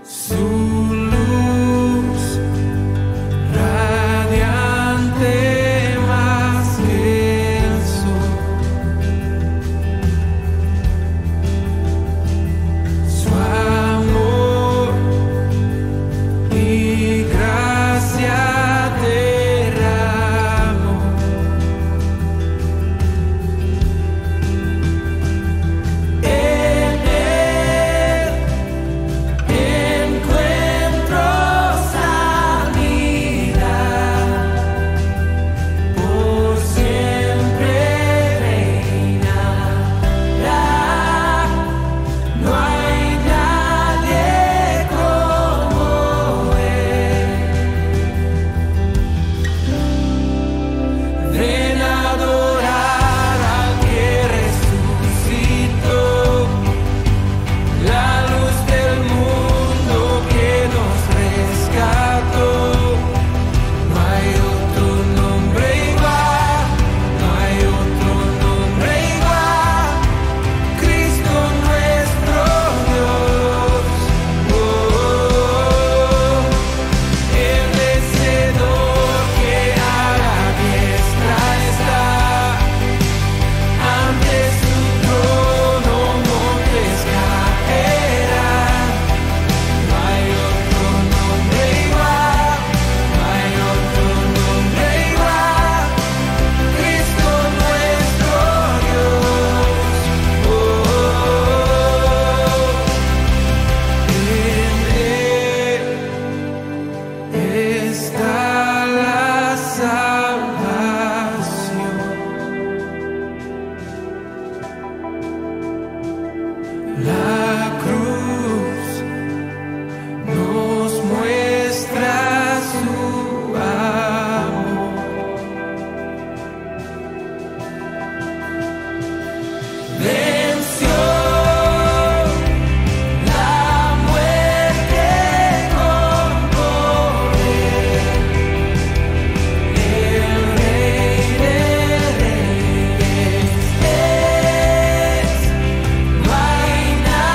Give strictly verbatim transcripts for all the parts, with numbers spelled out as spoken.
Right now.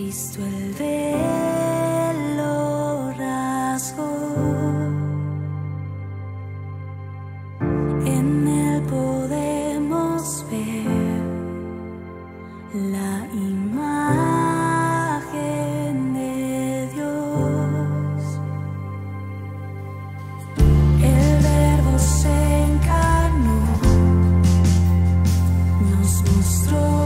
Cristo el velo rasgó, en él podemos ver la imagen de Dios. El Verbo se encarnó, nos mostró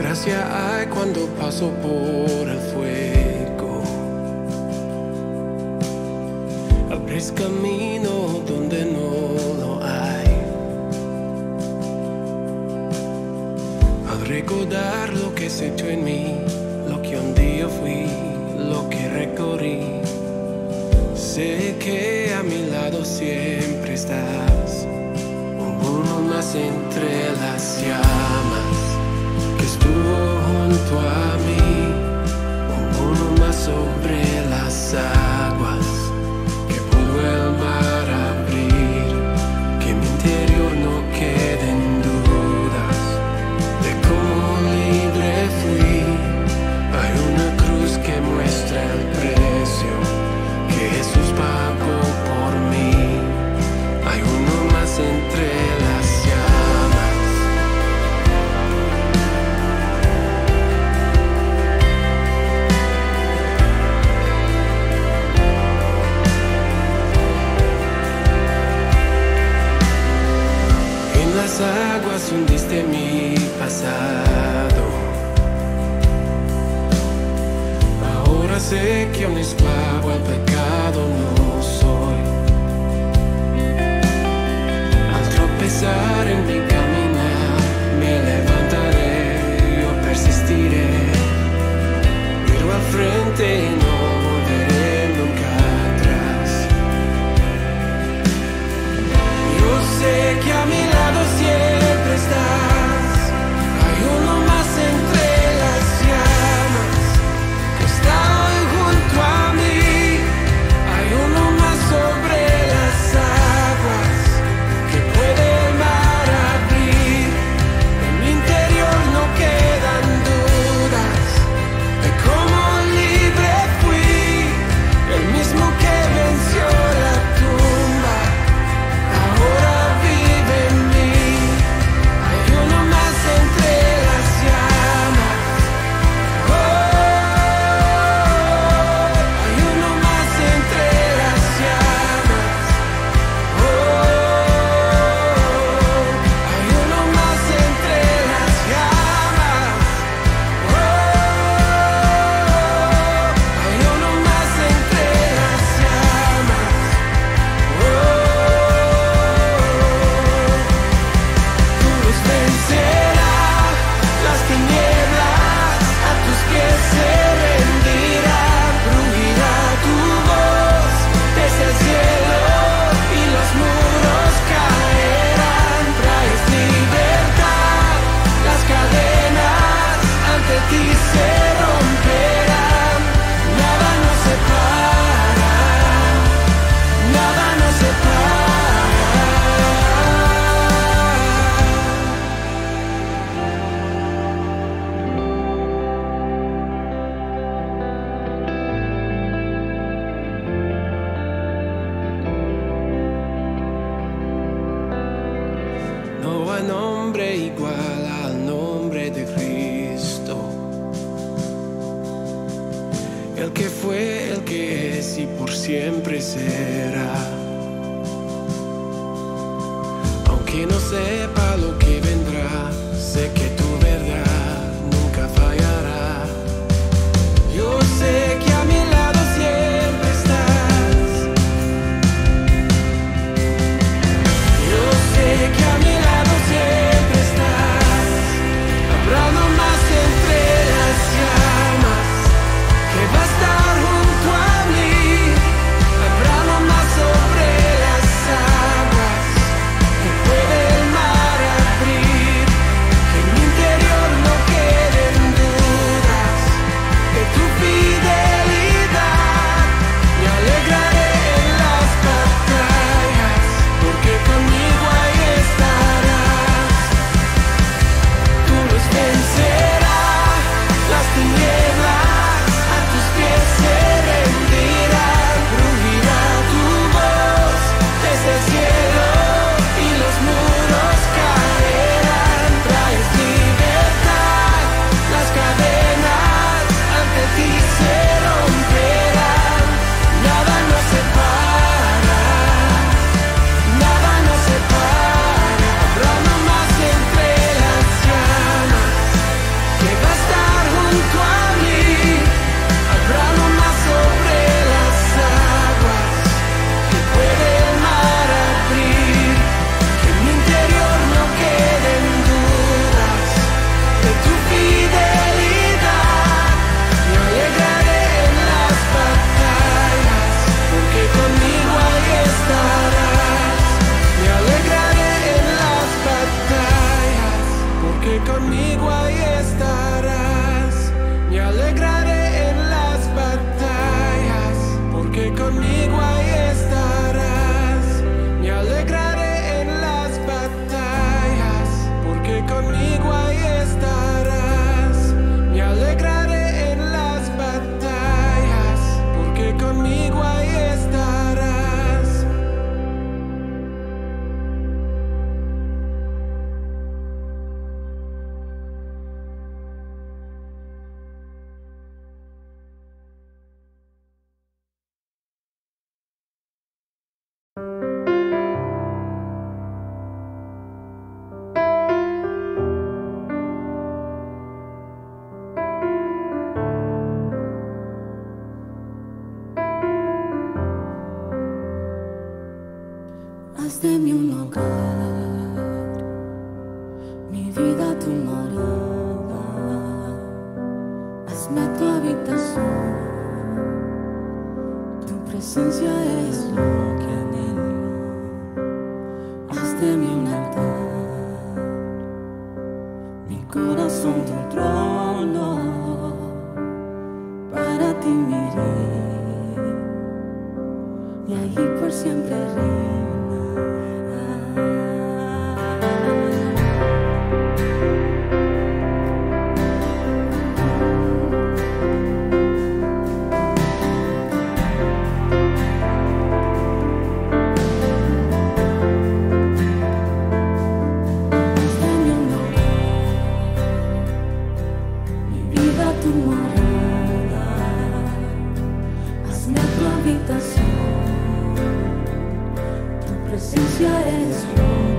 gracia hay cuando paso por el fuego. Abres camino donde no lo hay. Al recordar lo que has hecho en mí, lo que un día fui, lo que recorrí, sé que a mi lado siempre estás. Uno más entre las llamas que estuvo junto a mí, uno más sobre las aguas que pudo el mar abrir, que mi interior no queden dudas de cómo libre fui. Hay una cruz que muestra el precio que Jesús pagó por mí. Hay uno más entre las llamas. En las aguas hundiste mi pasado. Ahora sé que un esclavo al pecado no soy. Al tropezar en mi caminar, me levantaré, yo persistiré. Miro al frente y no volveré nunca atrás. Yo sé que a mi lado siempre estás. Hay uno más entre las llamas que está hoy junto a mí. Hay uno más sobre las aguas que puede el mar abrir. En mi interior no quedan dudas de cómo libre fui. El mismo que venció la tumba ahora vive en mí. Hay uno más entre las llamas. Oh, hay uno más entre las llamas. Oh, hay uno más entre las llamas. Oh, hay uno más entre las llamas. Oh, tu luz vencerá las tinieblas, a tus pies se rendirá, rugirá tu voz desde el cielo y los muros caerán. Traes libertad, las cadenas ante ti se romperán. Nada nos separa, nada nos separa. No hay nombre igual al nombre de Cristo, el que fue, el que es y por siempre será. Aunque no sepa lo que vendrá, sé que tu verdad nunca fallará. Yo sé que a mi lado siempre estás. Yo sé que a mi lado siempre estás. Habrá uno más entre las llamas que va a estar junto a mí. Habrá uno más sobre las aguas que puede el mar presencia es lo que anhelo. Haz de mí un altar, mi corazón tu trono. Para ti miré y allí por siempre tu morada, hazme tu habitación, tu presencia es lo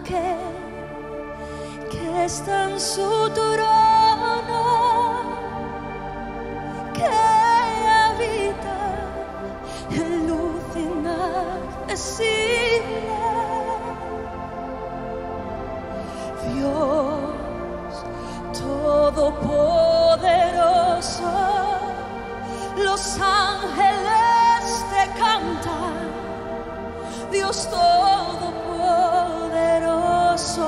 aquel que está en su trono, que habita en luz inaccesible. Dios Todopoderoso, los ángeles te cantan, Dios Todopoderoso.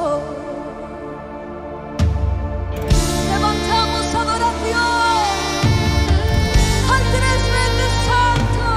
Levantamos adoración al tres veces santo.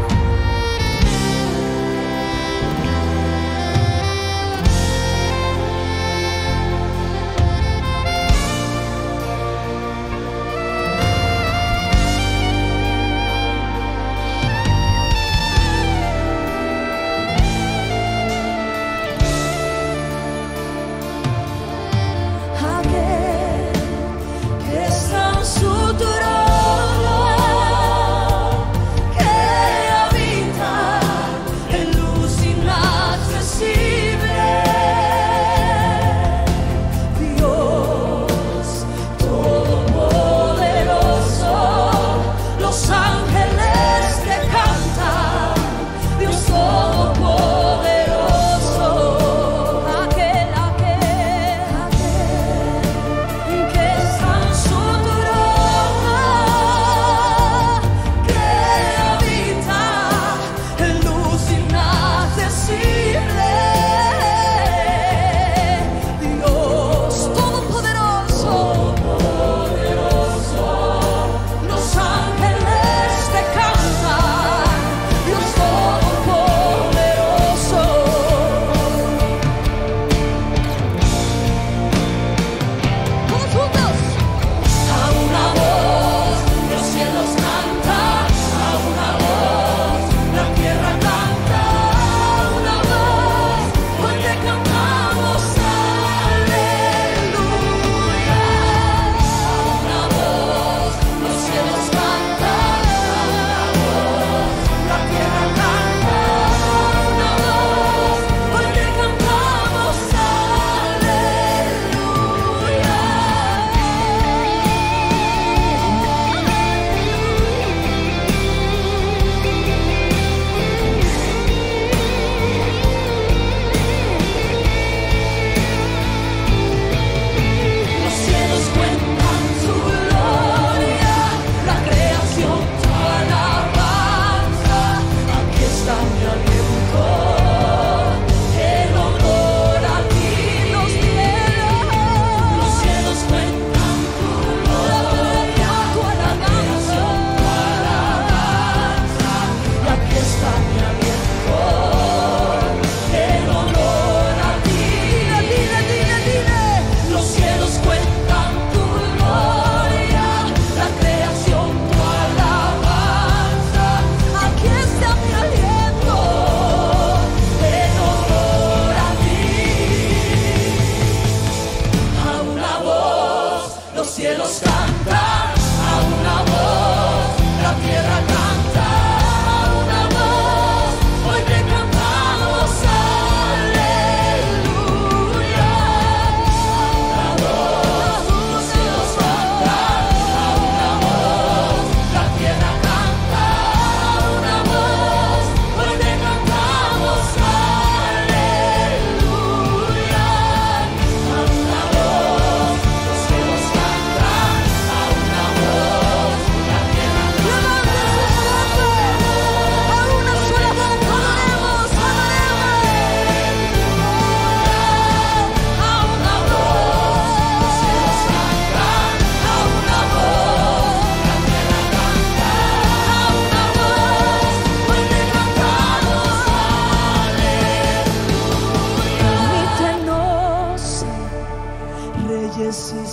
reyes y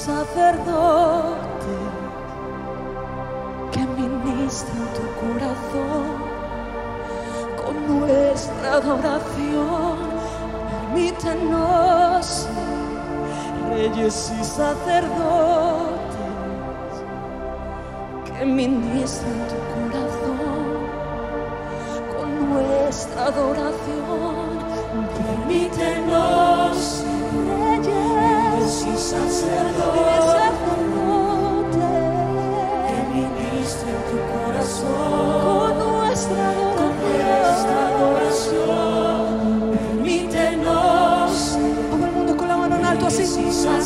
sacerdotes que ministran tu corazón con nuestra adoración. Permítenos ser reyes y sacerdotes que ministran tu corazón con nuestra adoración. Permítenos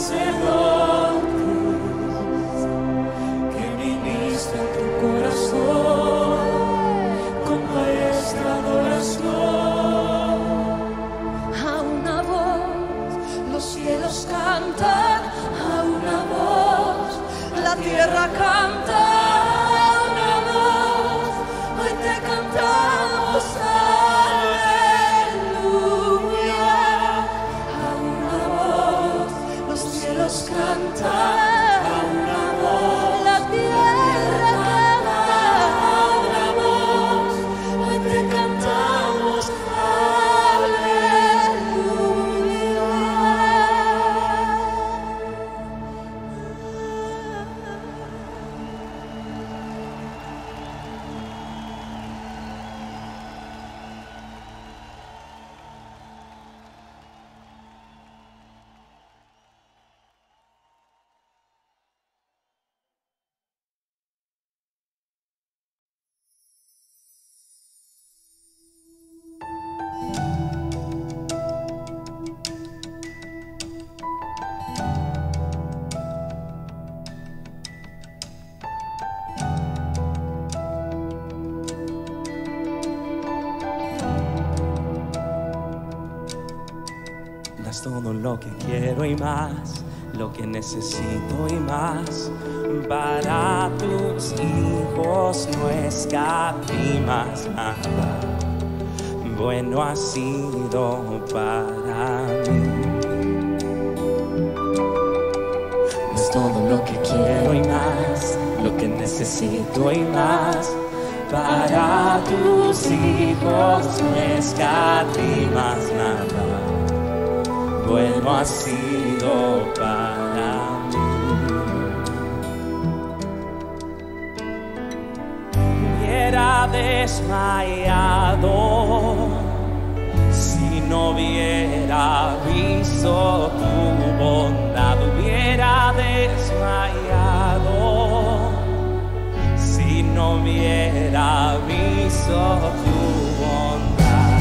sacerdotes que ministran tu corazón con maestra adoración. A una voz los cielos cantan, a una voz la tierra canta, a una voz hoy te cantamos aleluya. A una voz los cielos cantan, a una voz la tierra canta, a una voz hoy te cantamos Das todo lo que quiero y más, lo que necesito y más. Para tus hijos no escatimas nada, bueno ha sido para mí. Das todo lo que quiero y más, lo que necesito y más. Para tus hijos no escatimas nada, bueno ha sido para mí. Hubiera desmayado si no hubiera visto tu bondad. Hubiera desmayado si no hubiera visto tu bondad.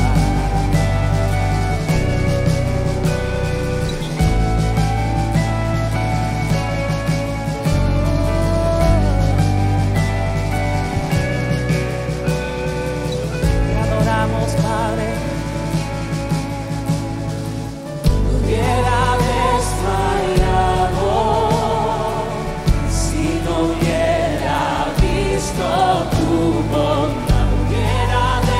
Padre, hubiera desmayado si no hubiera visto tu bondad. Hubiera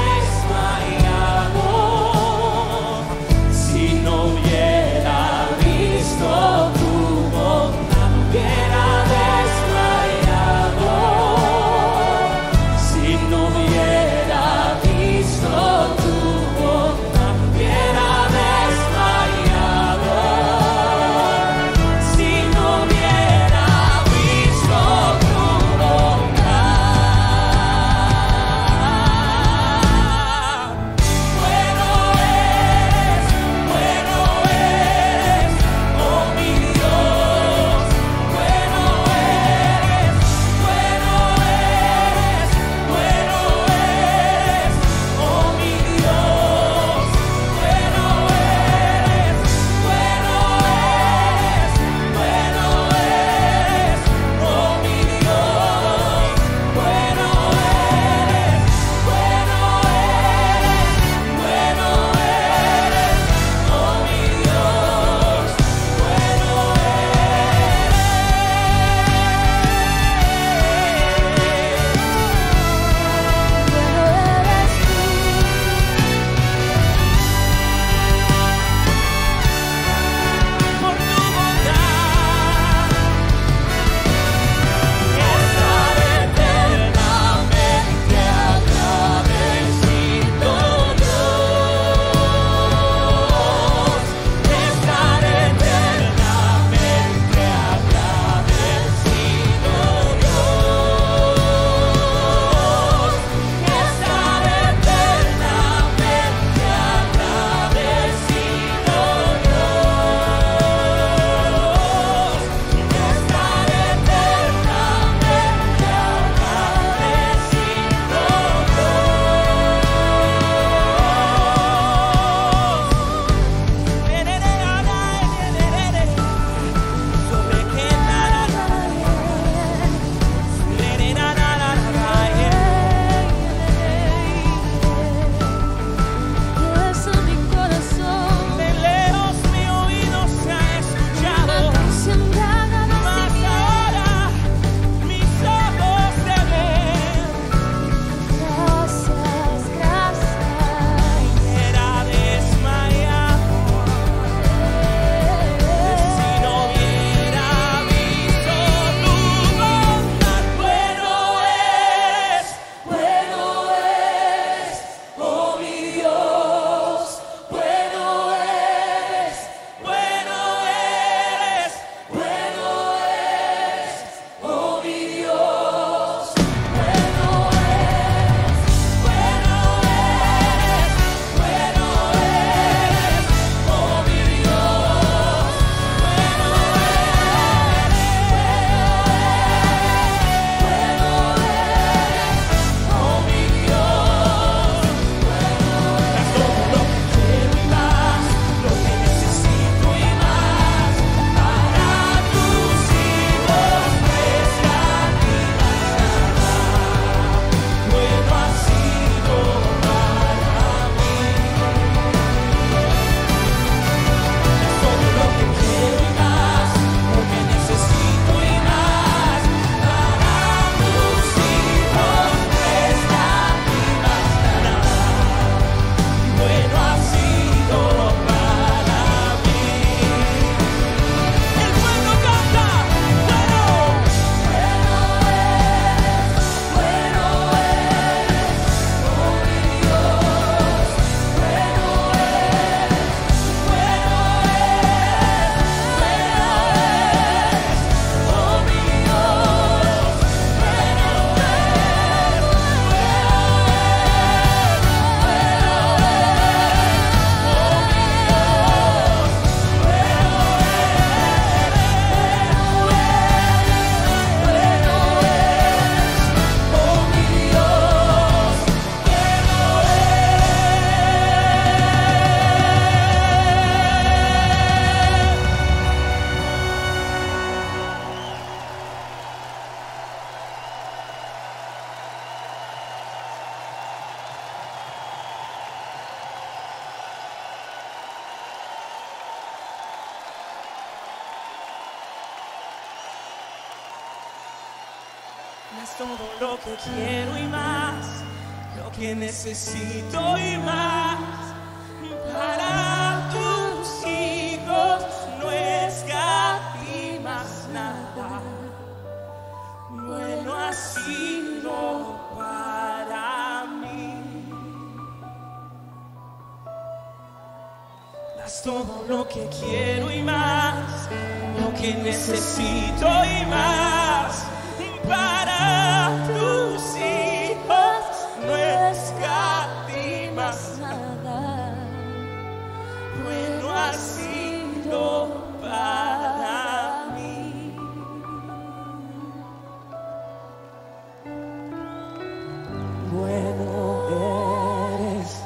das todo lo que quiero y más, lo que necesito y más. Para tus hijos no escatimas nada. Bueno ha sido para mí. Das todo lo que quiero y más, lo que necesito y más. Para tus hijos no escatimas nada. Bueno ha sido para mí. Bueno eres.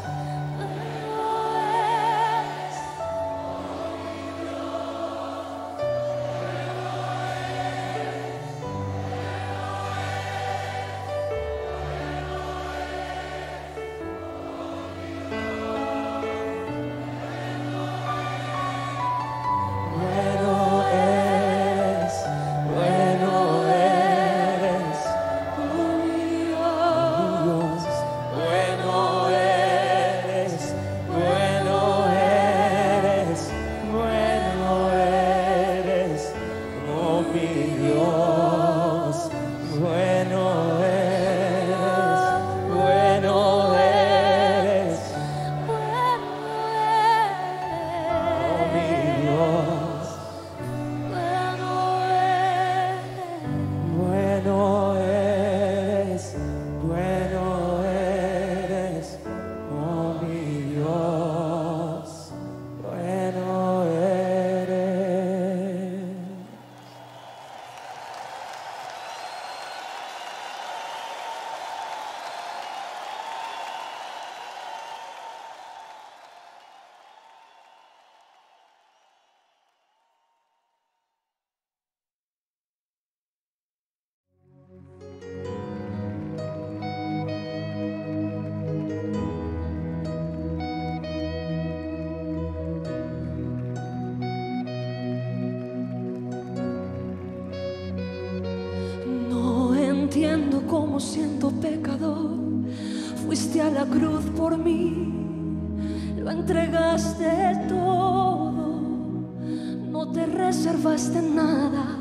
Entiendo cómo siendo pecador fuiste a la cruz por mí, lo entregaste todo, no te reservaste nada,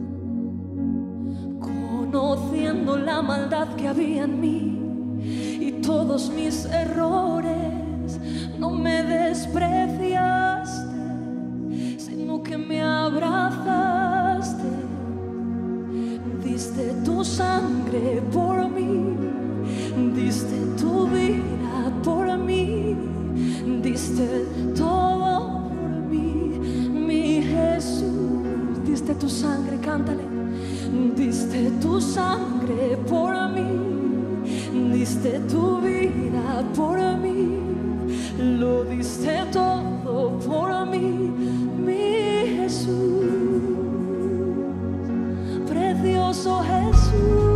conociendo la maldad que había en mí y todos mis errores, no me despreciaste, sino que me abrazaste. Diste tu sangre por mí, diste tu vida por mí, diste todo por mí, mi Jesús. Diste tu sangre, cántale. Diste tu sangre por mí, diste tu vida por mí, lo diste todo por mí, mi Jesús. Precioso Jesús.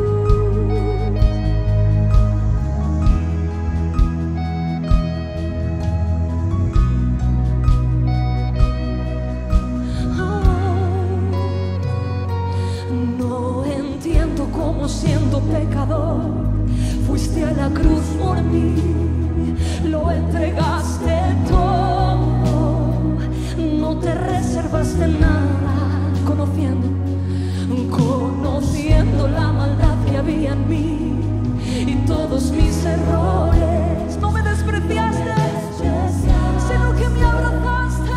No entiendo cómo siendo pecador fuiste a la cruz por mí, lo entregaste todo, no te reservaste nada, conociendo Conociendo la maldad que había en mí y todos mis errores, no me despreciaste, sino que me abrazaste.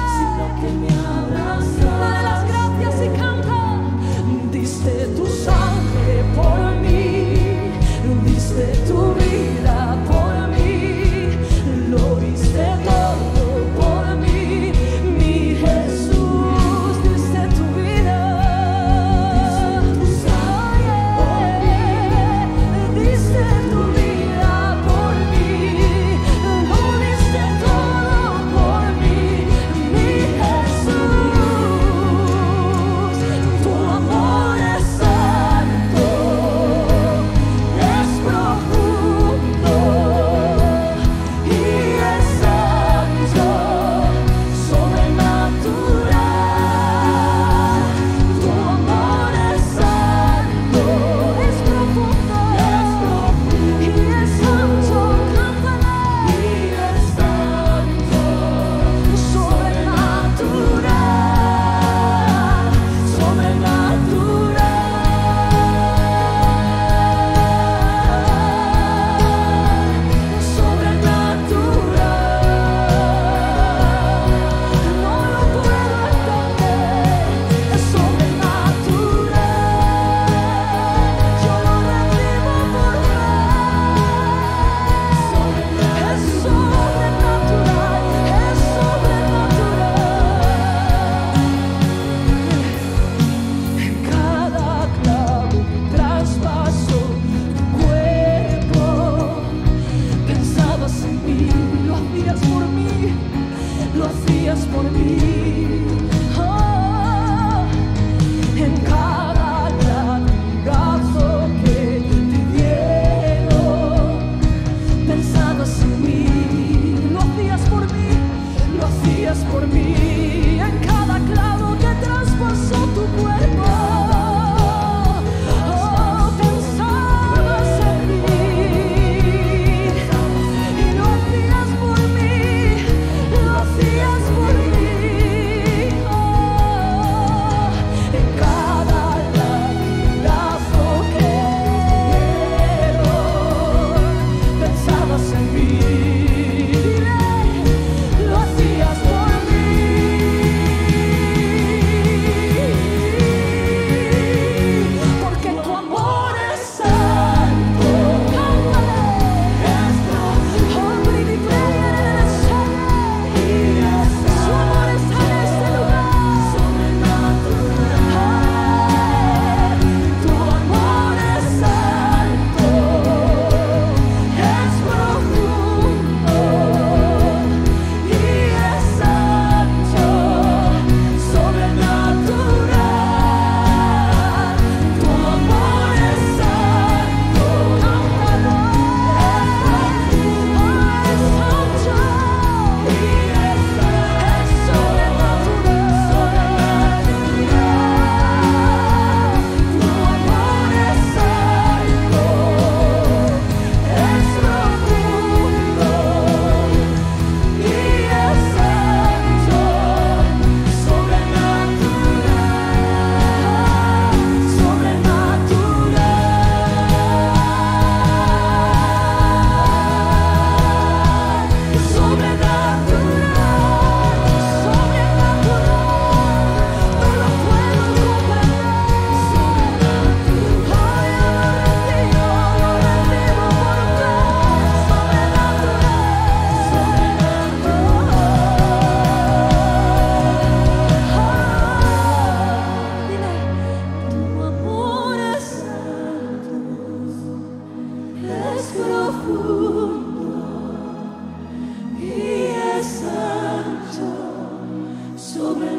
Dale las gracias y canta. Diste tu sangre por mí, diste tu vida por mí, lo diste todo por mí, mi Jesús. Diste tu vida.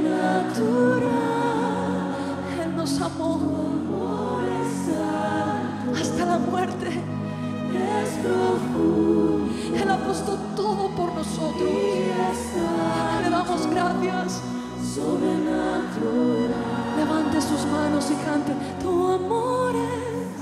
sobrenatural. Él nos amó hasta la muerte. Es profundo. Él ha puesto todo por nosotros. Le damos gracias. Sobrenatural. Levante sus manos y cante. Tu amor es.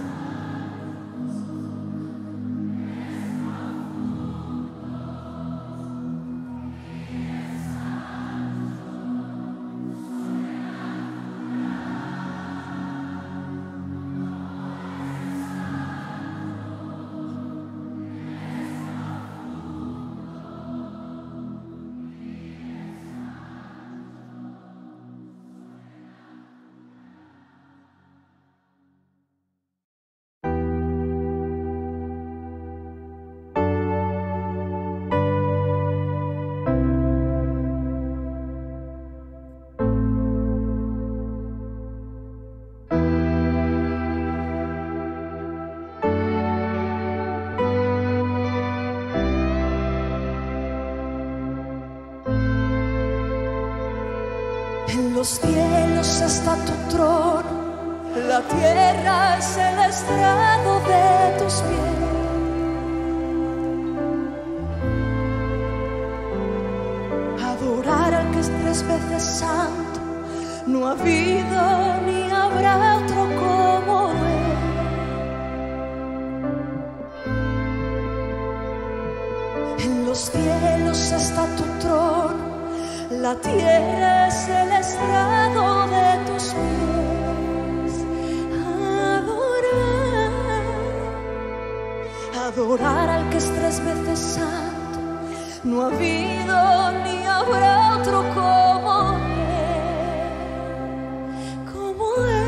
En los cielos está tu trono, la tierra es el estrado de tus pies. Adorar al que es tres veces santo, no ha habido ni habrá otro como Él. En los cielos está tu trono, la tierra es el estrado de tus pies. Adorar, adorar al que es tres veces santo, no ha habido ni habrá otro como Él, como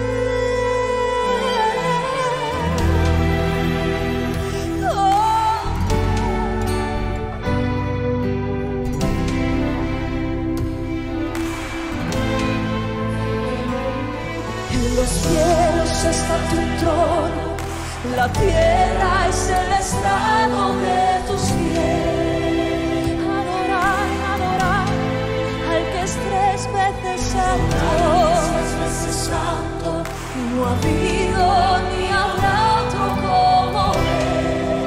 Él. Oh. En los cielos está tu trono, la tierra es el estrado de tus pies. Adorar, adorar al que es tres veces santo, no ha habido ni habrá otro como Él.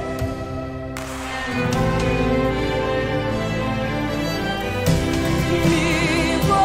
Vivo.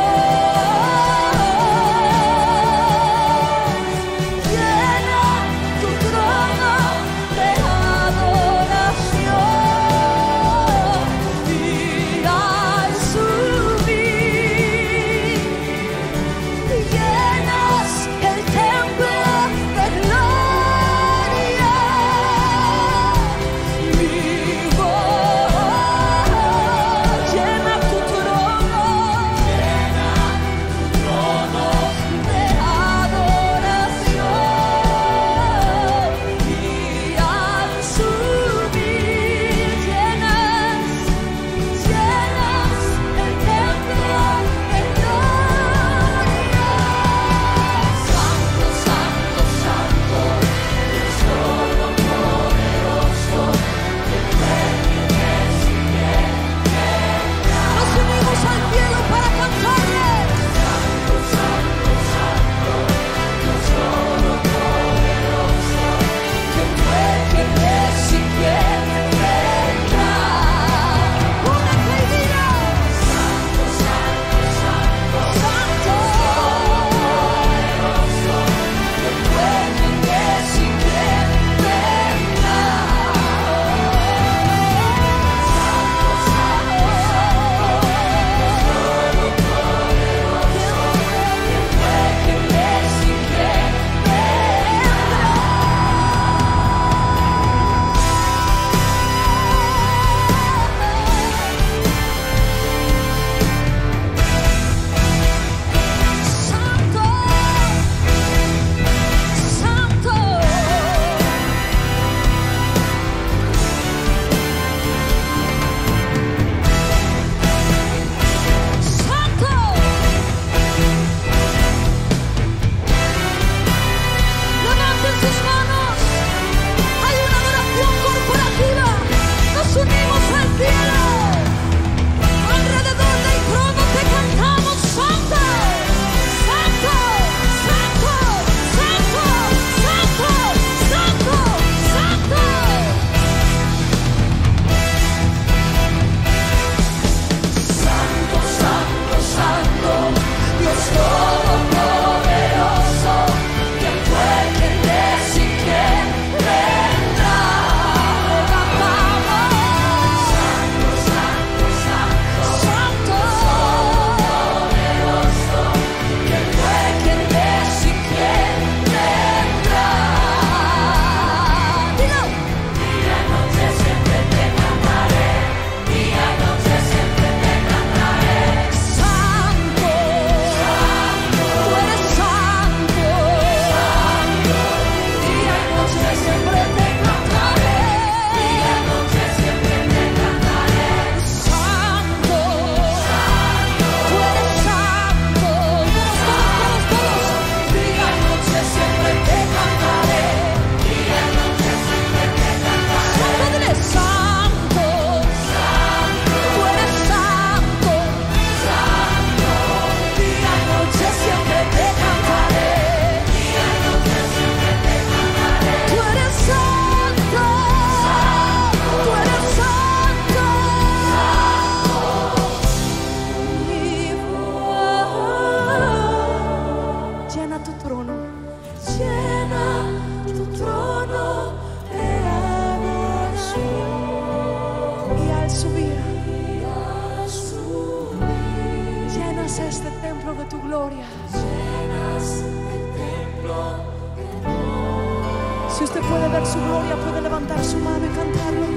este templo de tu gloria. Llenas el templo de gloria. Si usted puede ver su gloria, puede levantar su mano y cantarlo.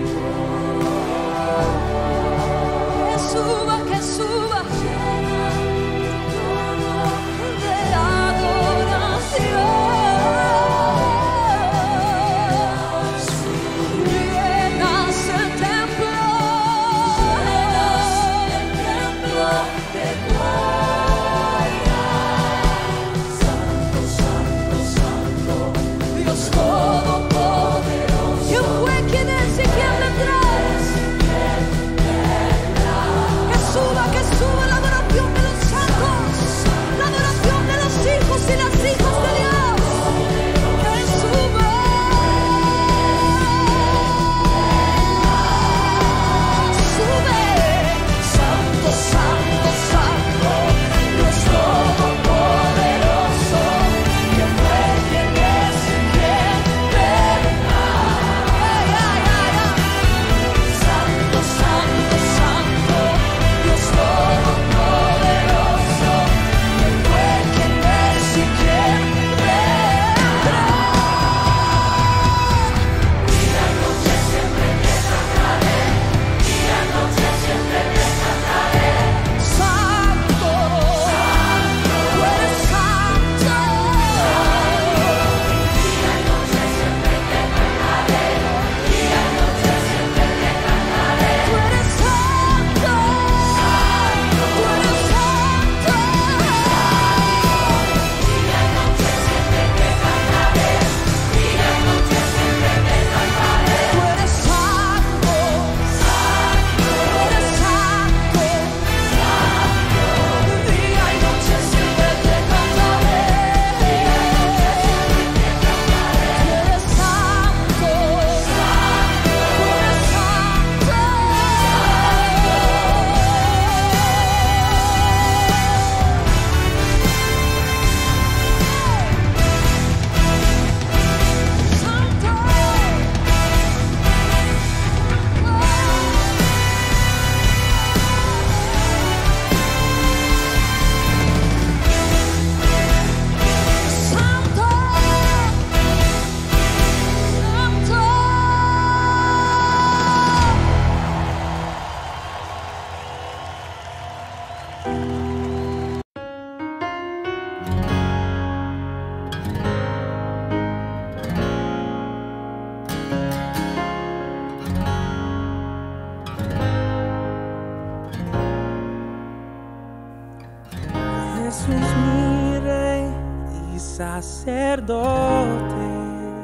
Que suba, que suba. De adoración. Llenas el templo. Jesús mi Rey y sacerdote,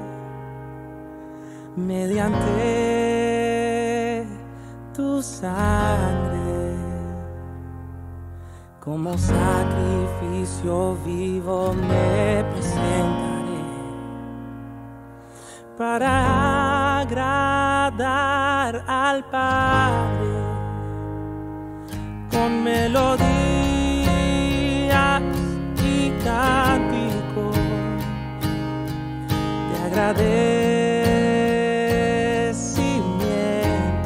mediante tu sangre, como sacrificio vivo me presentaré para agradar al Padre con melodía y cántico de agradecimiento.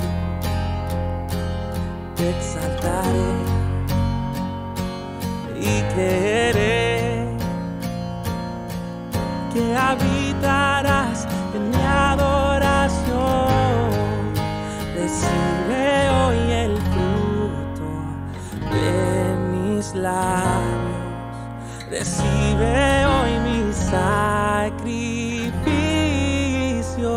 Te exaltaré y creeré que habitarás en mi adoración. Recibe hoy el fruto de mis labios, recibe hoy mi sacrificio,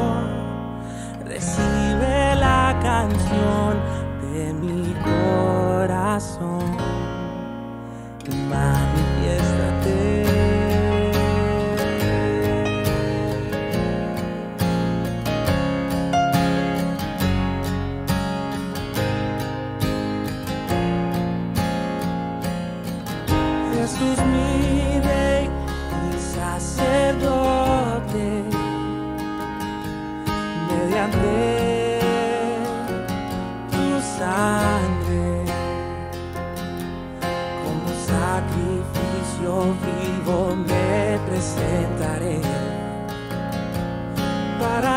recibe la canción de mi corazón y manifiéstate. Jesús mi Rey y sacerdote, mediante tu sangre, como sacrificio vivo me presentaré para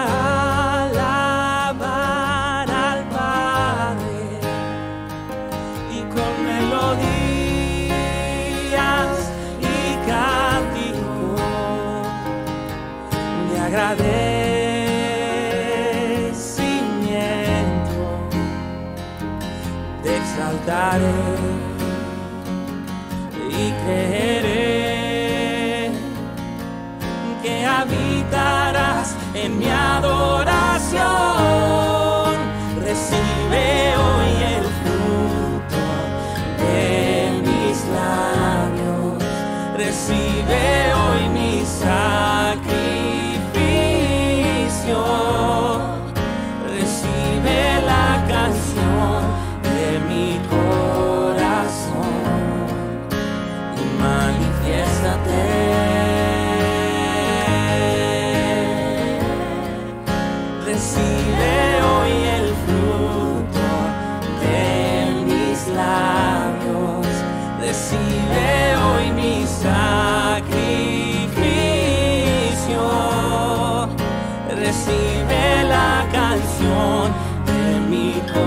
alabar al Padre y con melodía agradecimiento te exaltaré y creeré que habitarás en mi adoración. Recibe hoy el fruto de mis labios, recibe hoy mi sacrificio, recibe la canción de mi corazón y manifiéstate. Recibe hoy el fruto de mis labios, recibe hoy mi sacrificio, recibe la canción de mi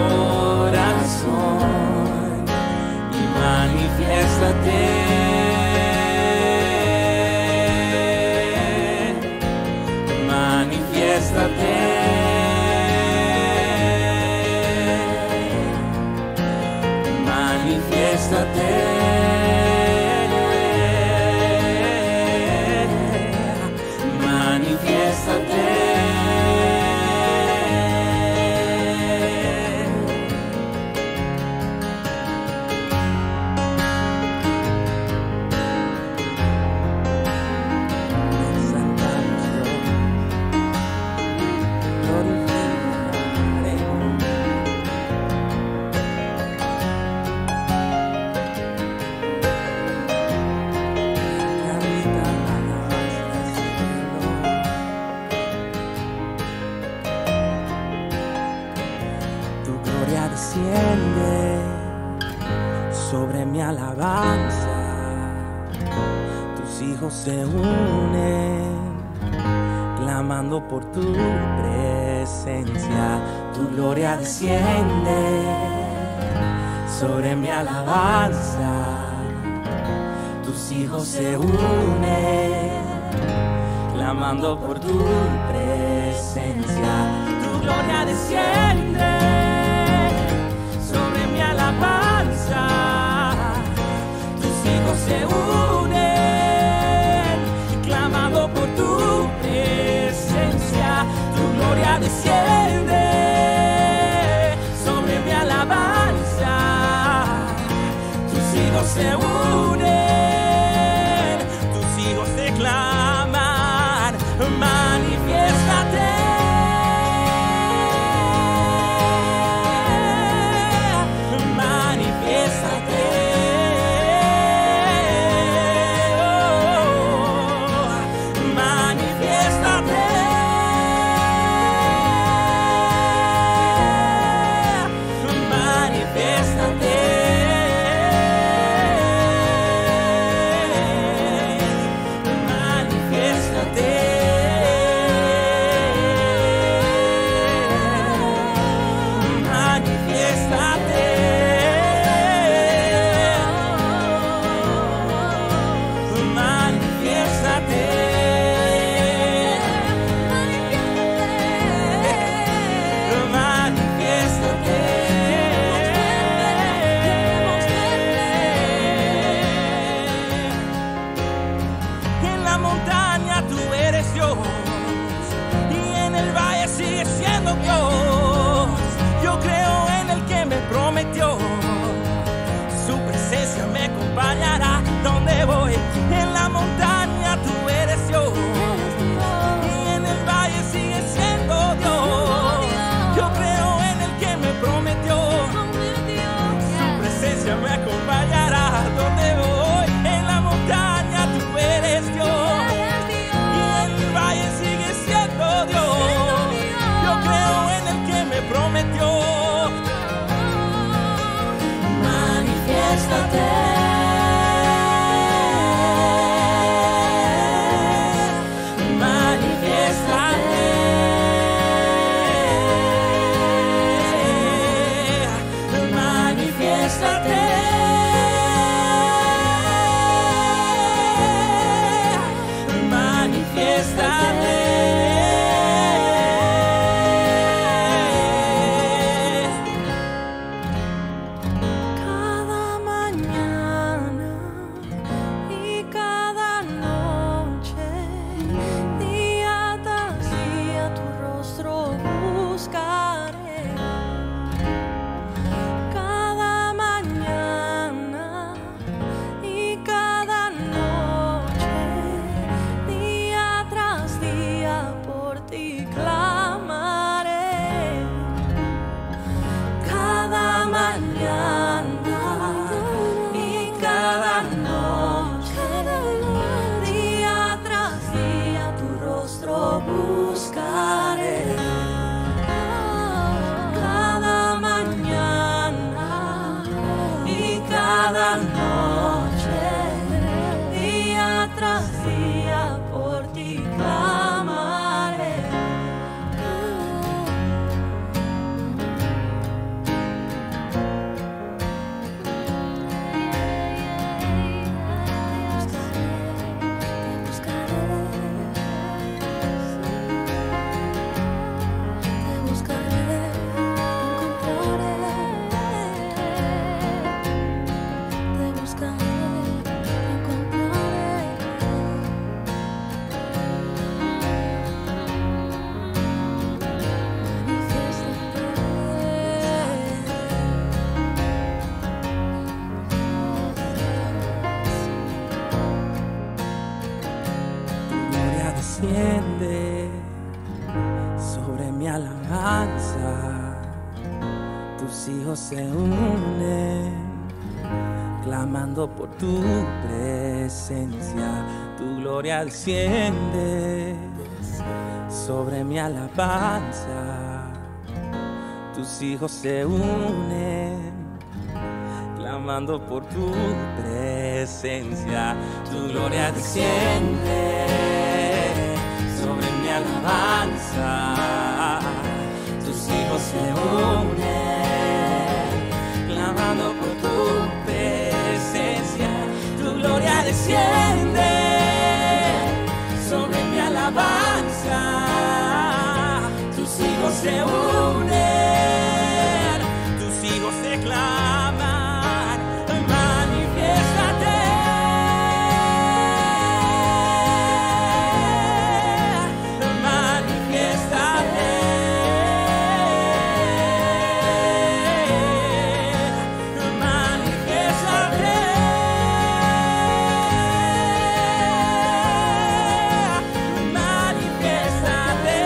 corazón y manifiéstate. Manifiéstate. Manifiéstate, manifiéstate. Exaltamos, Dios, glorificaremos. Tu gloria desciende sobre mi alabanza, tus hijos se unen clamando por tu presencia. Tu gloria desciende sobre mi alabanza, tus hijos se unen clamando por tu presencia. Tu gloria desciende sobre mi alabanza, tus hijos se unen clamando por tu presencia. Tu gloria desciende sobre mi alabanza, tus hijos se unen, tus hijos te claman. Manifiéstate, manifiéstate, oh, manifiéstate, manifiéstate. Manifiéstate. desciende sobre mi alabanza. Tus hijos se unen, clamando por tu presencia. Tu gloria desciende sobre mi alabanza. Tus hijos se unen, clamando por tu presencia. Tu gloria desciende sobre mi alabanza. Tus hijos se unen, clamando por tu presencia. Tu gloria desciende sobre mi alabanza. Tus hijos se unen, tus hijos se claman. Manifiéstate, manifiéstate, manifiéstate, manifiéstate.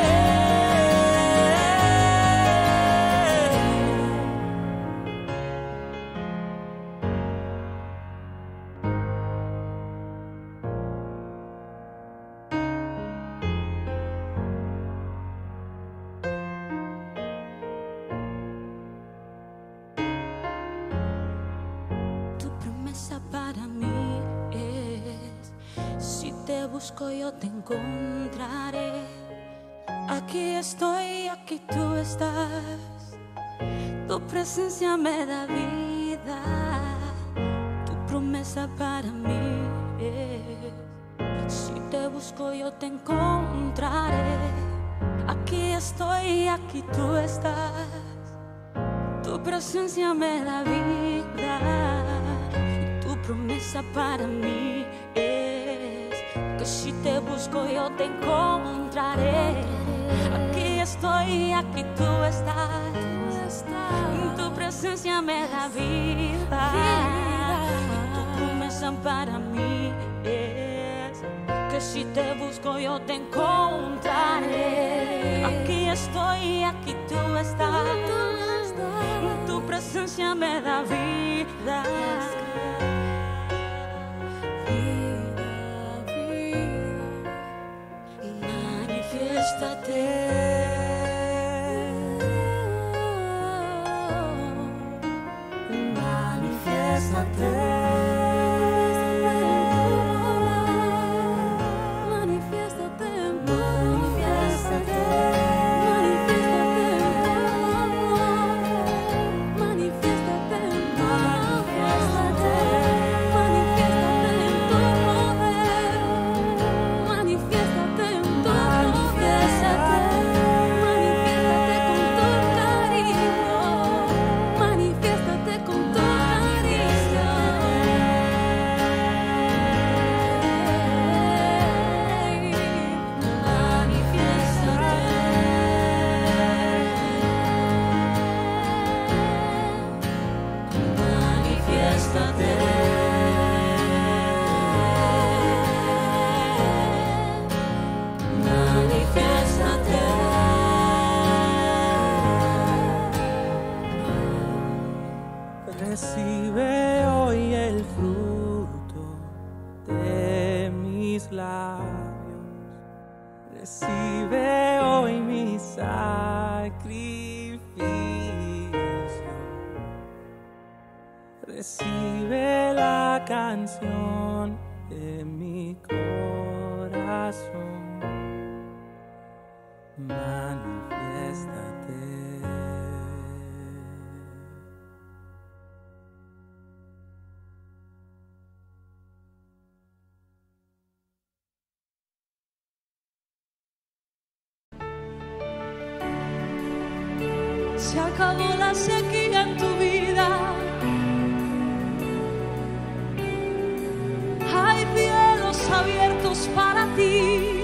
Tu promesa para mí es: si te busco yo te encontraré. Aquí estoy, aquí tú estás. Tu presencia me da vida. Tu promesa para mí es: si te busco yo te encontraré. Aquí estoy, aquí tú estás. Tu presencia me da vida. Y tu promesa para mí es que si te busco yo te encontraré. Aquí estoy, aquí tú estás. Tu presencia me da vida. Y tu promesa para mí es que si te busco yo te encontraré. Aquí estoy, aquí tú estás. Tu presencia me da vida. Manifiéstate. Recibe hoy el fruto de mis labios. Recibe hoy mi sacrificio. Recibe la canción de mi corazón. Manifiéstate. Se acabó la sequía en tu vida. Hay cielos abiertos para ti.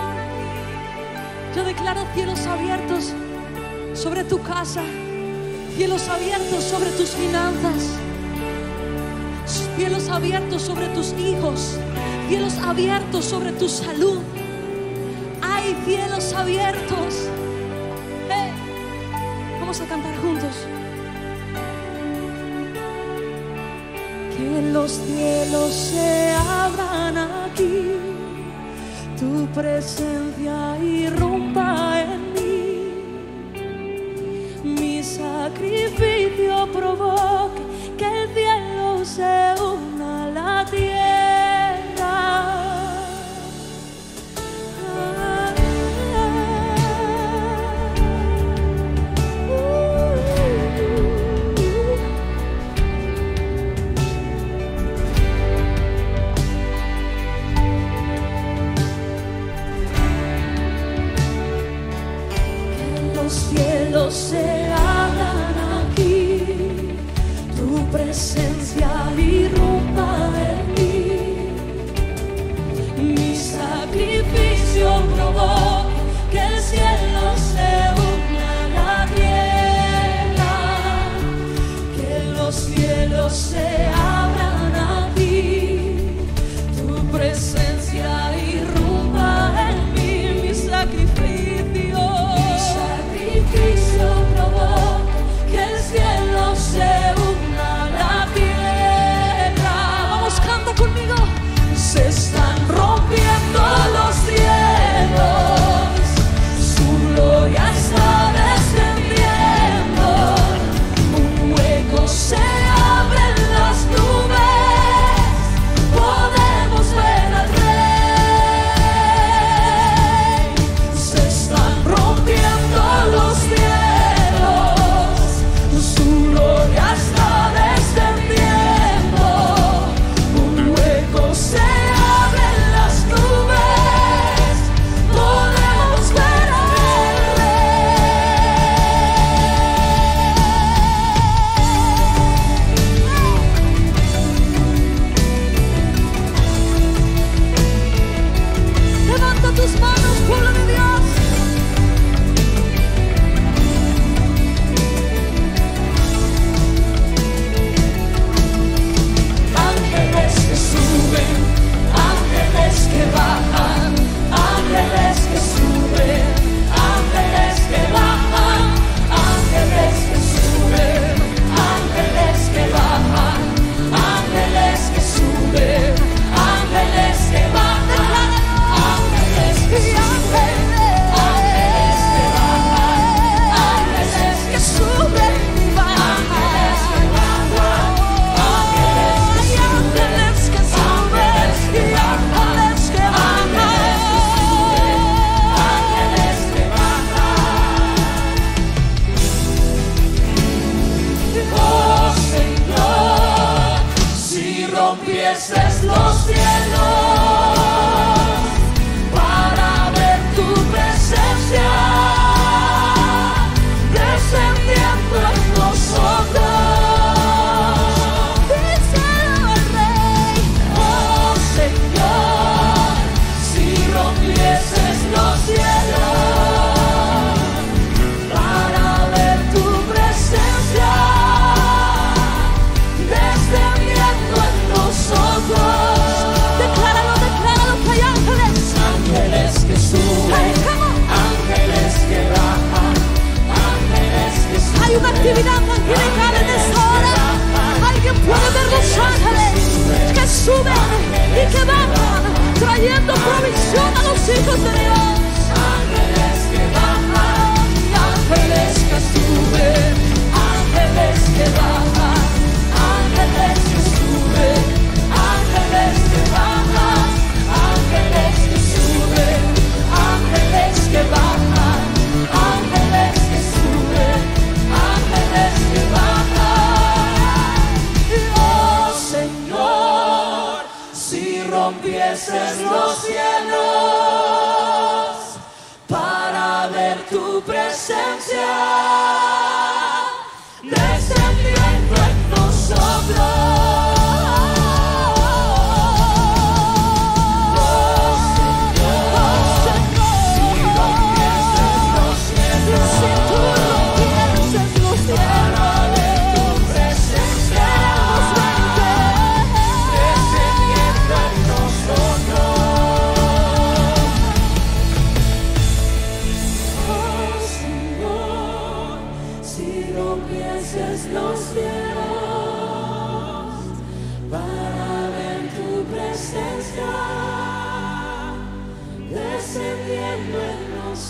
Yo declaro cielos abiertos sobre tu casa, cielos abiertos sobre tus finanzas, cielos abiertos sobre tus hijos, cielos abiertos sobre tu salud. hay cielos abiertos. Hey, vamos a cantar juntos. Que los cielos se abran aquí, tu presencia irrumpa en mí, mi sacrificio provoque que el cielo se una a la tierra. Ah, uh, Que los cielos se abran aquí, tu presencia irrumpa en mí, mi sacrificio provoque que el cielo se una a la tierra. Que los cielos se abran aquí, tu presencia irrumpa en mí, mi sacrificio, mi sacrificio provoque que el cielo se una a la tierra. Vamos, canta conmigo. Se están rompiendo los cielos, su gloria está descendiendo, un hueco se abre en las nubes, podemos ver al Rey. Se están rompiendo los cielos, su gloria está descendiendo, un hueco se abre en las nubes, podemos ver al Rey. Levanta tus manos, pueblo de Dios. Ángeles que suben, ángeles que bajan, ángeles que suben, ángeles que bajan, ángeles que suben, ángeles que bajan, ángeles que suben, ángeles que bajan, ángeles que suben, ángeles que bajan, ángeles que suben, ángeles que bajan, ángeles que ángeles que suben, y ángeles que bajan, ángeles que bajan. Oh Señor, si rompieses los cielos para ver tu presencia descendiendo en nosotros. Díselo al Rey. Oh Señor, si rompieses los cielos para ver tu presencia descendiendo en nosotros. Decláralo, decláralo que hay ángeles. Ángeles que suben, ángeles que bajan, ángeles que suben. Hay una actividad angelical en esta hora. Alguien puede ver los ángeles que suben y que bajan, trayendo provisión a los hijos de Dios. Ángeles que bajan, ángeles que suben, ángeles que bajan, ángeles que suben, ángeles que bajan, ángeles que suben, ángeles que bajan, ángeles que suben, ángeles que bajan. Oh Señor, si rompieses los cielos para ver tu presencia descendiendo en nosotros.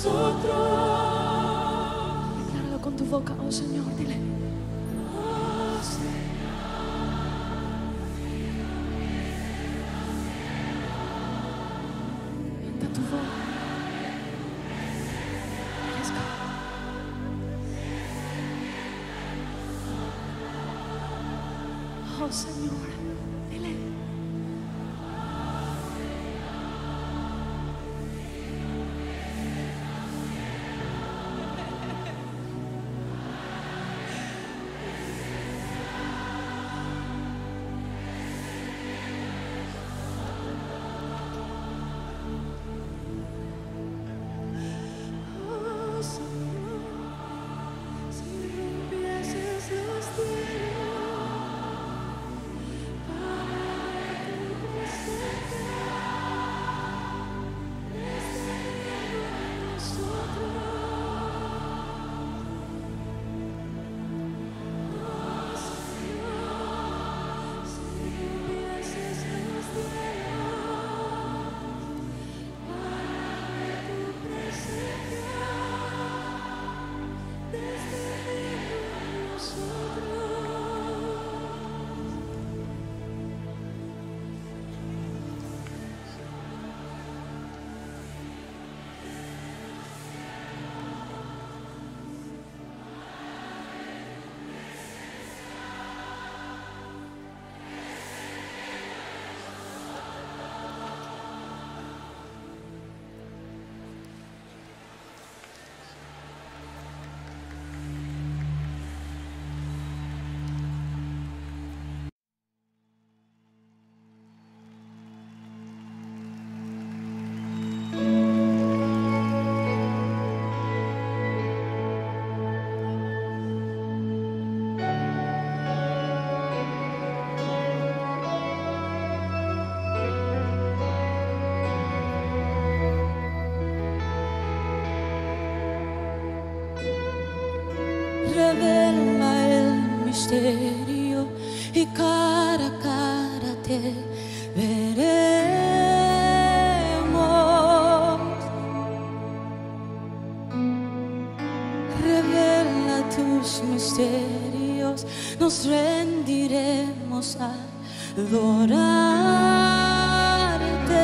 Decláralo con tu boca, oh Señor, dile. Levanta tu voz. Let's go. Oh Señor, dile. Oh Señor, si rompieses los cielos para tu presencia, estaría con nosotros. Oh Señor, si rompieses los cielos para tu presencia, descendiendo en nosotros. Revela el misterio y cara a cara te veremos. Revela tus misterios, nos rendiremos a adorarte.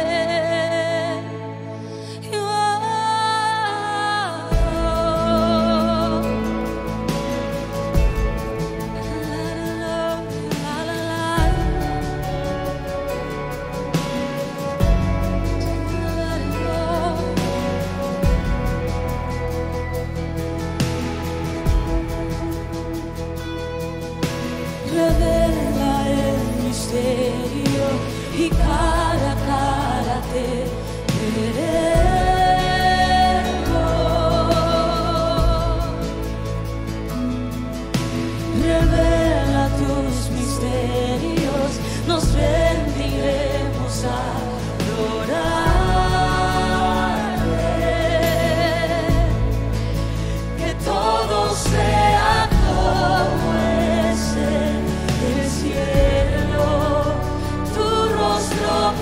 Revela el misterio y cara a cara te veremos. Revela tus misterios, nos rendiremos a adorarte. Que todo sea como es en el cielo, tu rostro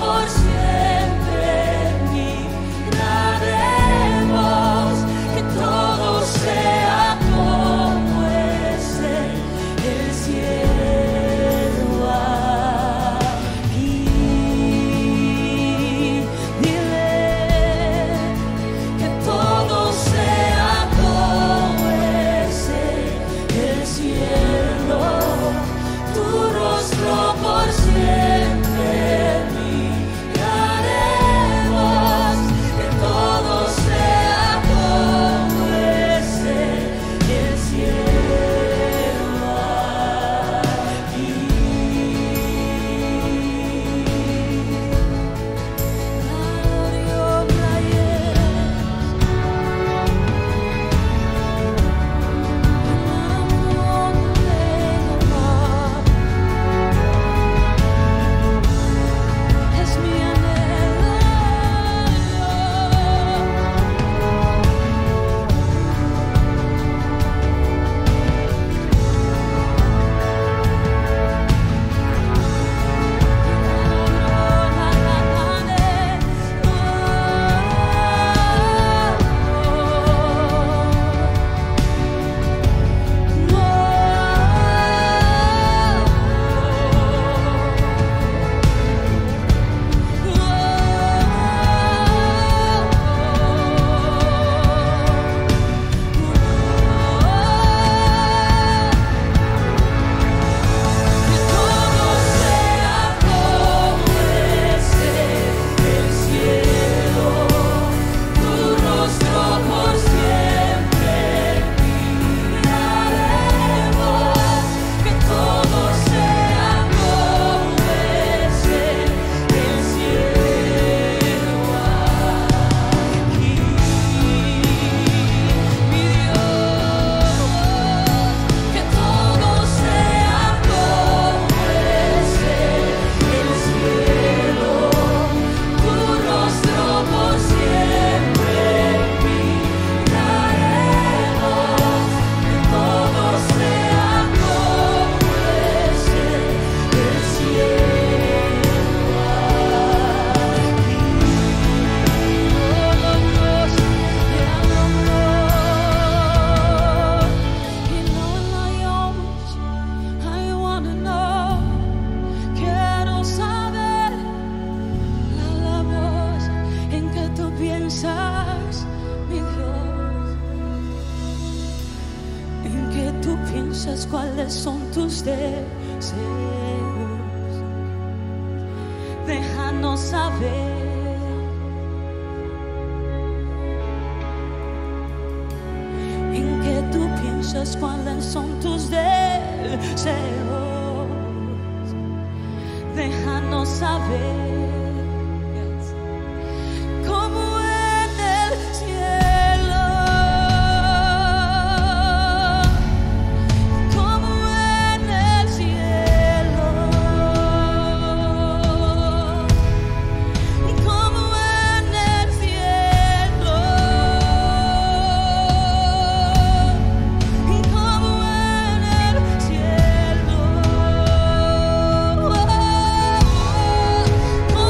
cuáles son tus deseos. Déjanos saber. En qué tú piensas, cuáles son tus deseos. Déjanos saber. Como en el cielo, como en el cielo, como en el cielo, como en el cielo, como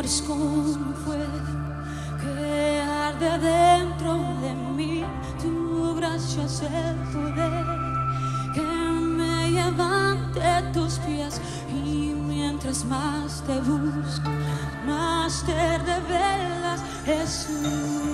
es como un fuego que arde dentro de mí. Tu gracia es el poder que me levante tus pies. Y mientras más te busco, más te revelas, Jesús.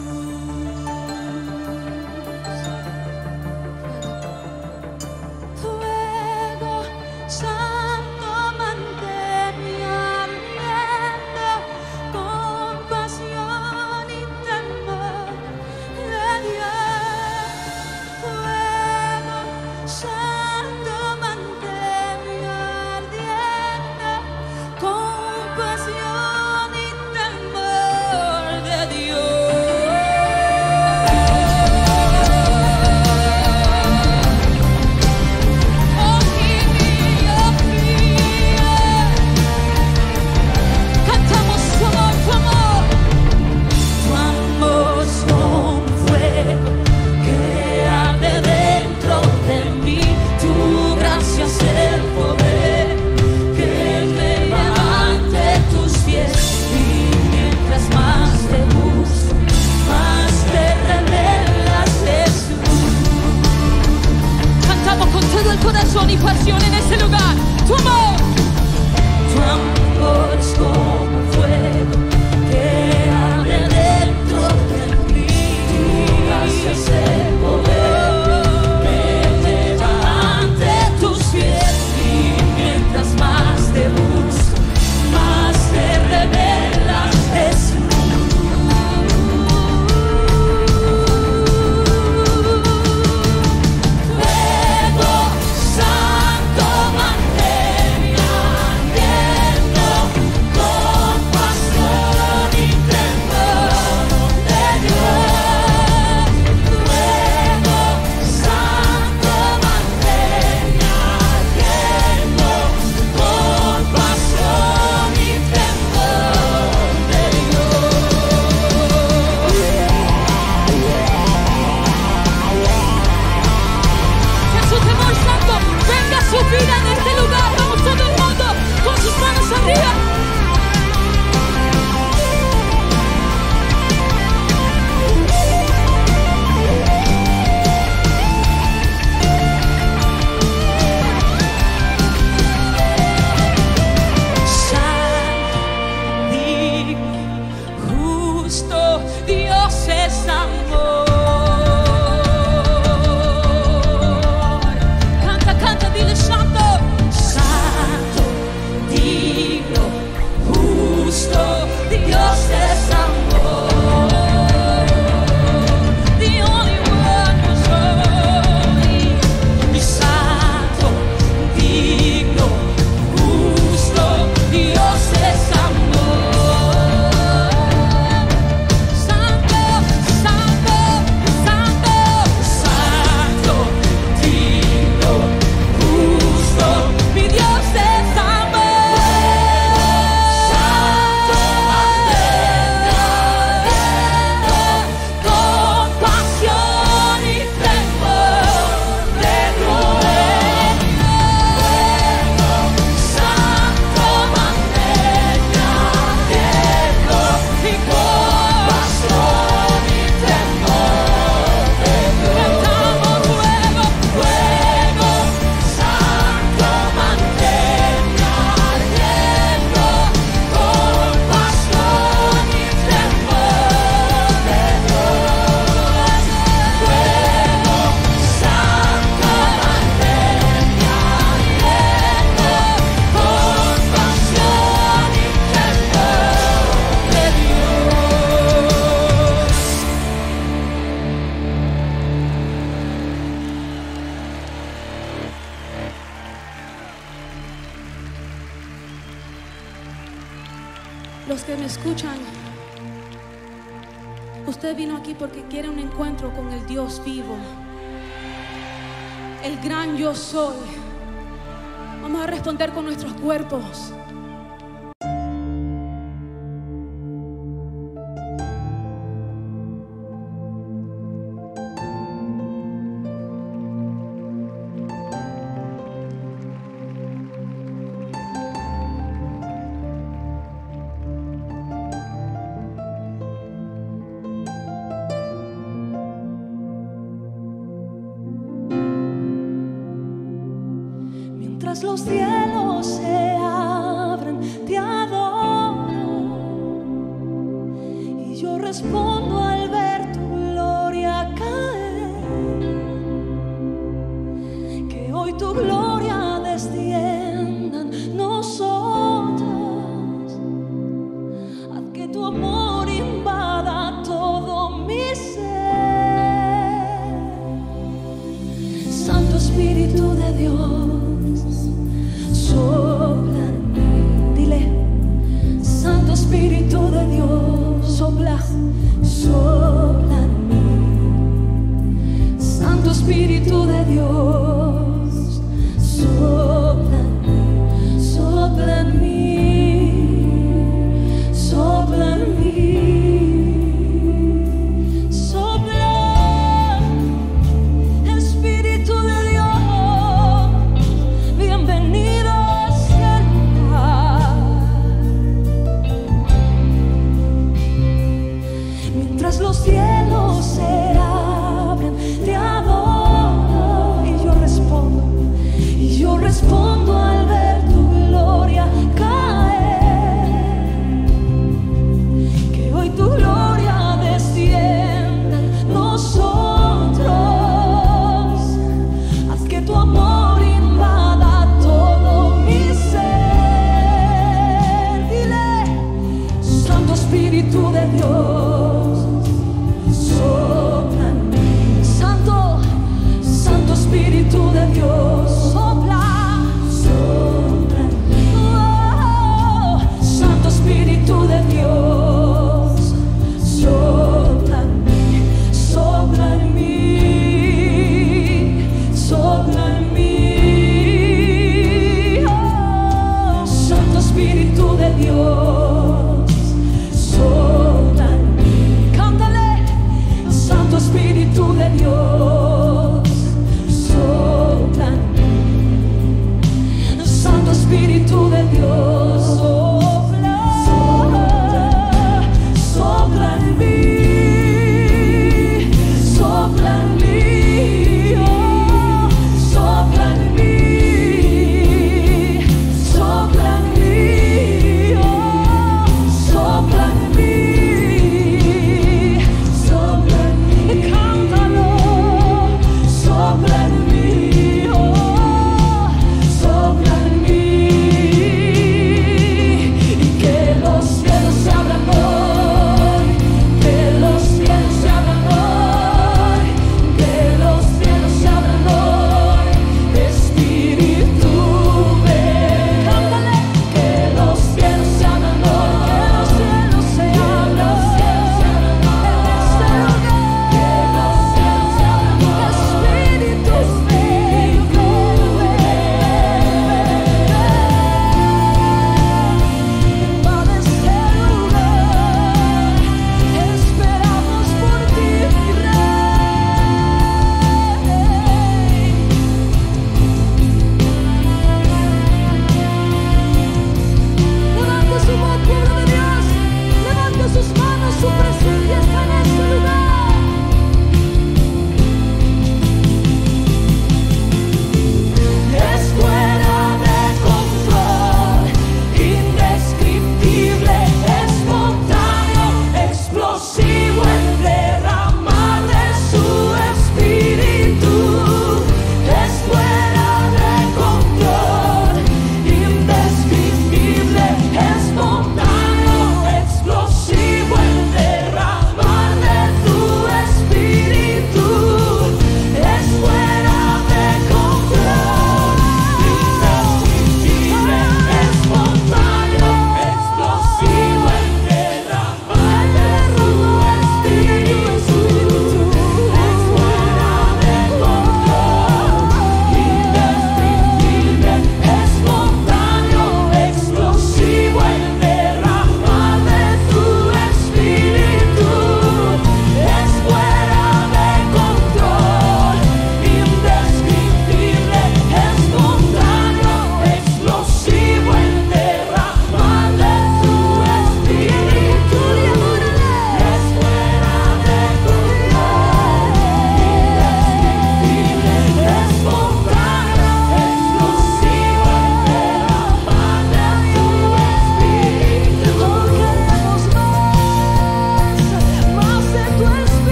Y pasión en ese lugar. Tu amor, tu amor es como fuego que arde dentro de mí. Tu gracia es el poder que me lleva ante tus pies. Y mientras más te busco, más te revelas, Jesús. Los que me escuchan, usted vino aquí porque quiere un encuentro con el Dios vivo, el gran yo soy. Vamos a responder con nuestros cuerpos. mientras los cielos se abren, te adoro. Y yo respondo al ver tu gloria caer. Que hoy tu gloria descienda en nosotros. Haz que tu amor invada todo mi ser. Santo Espíritu de Dios, sopla en mí. Dile, Santo Espíritu de Dios, sopla, sopla en mí. Santo Espíritu de Dios, sopla en mí, sopla en mí, sopla en mí. Sopla, Espíritu de Dios, bienvenido a este lugar. Mientras los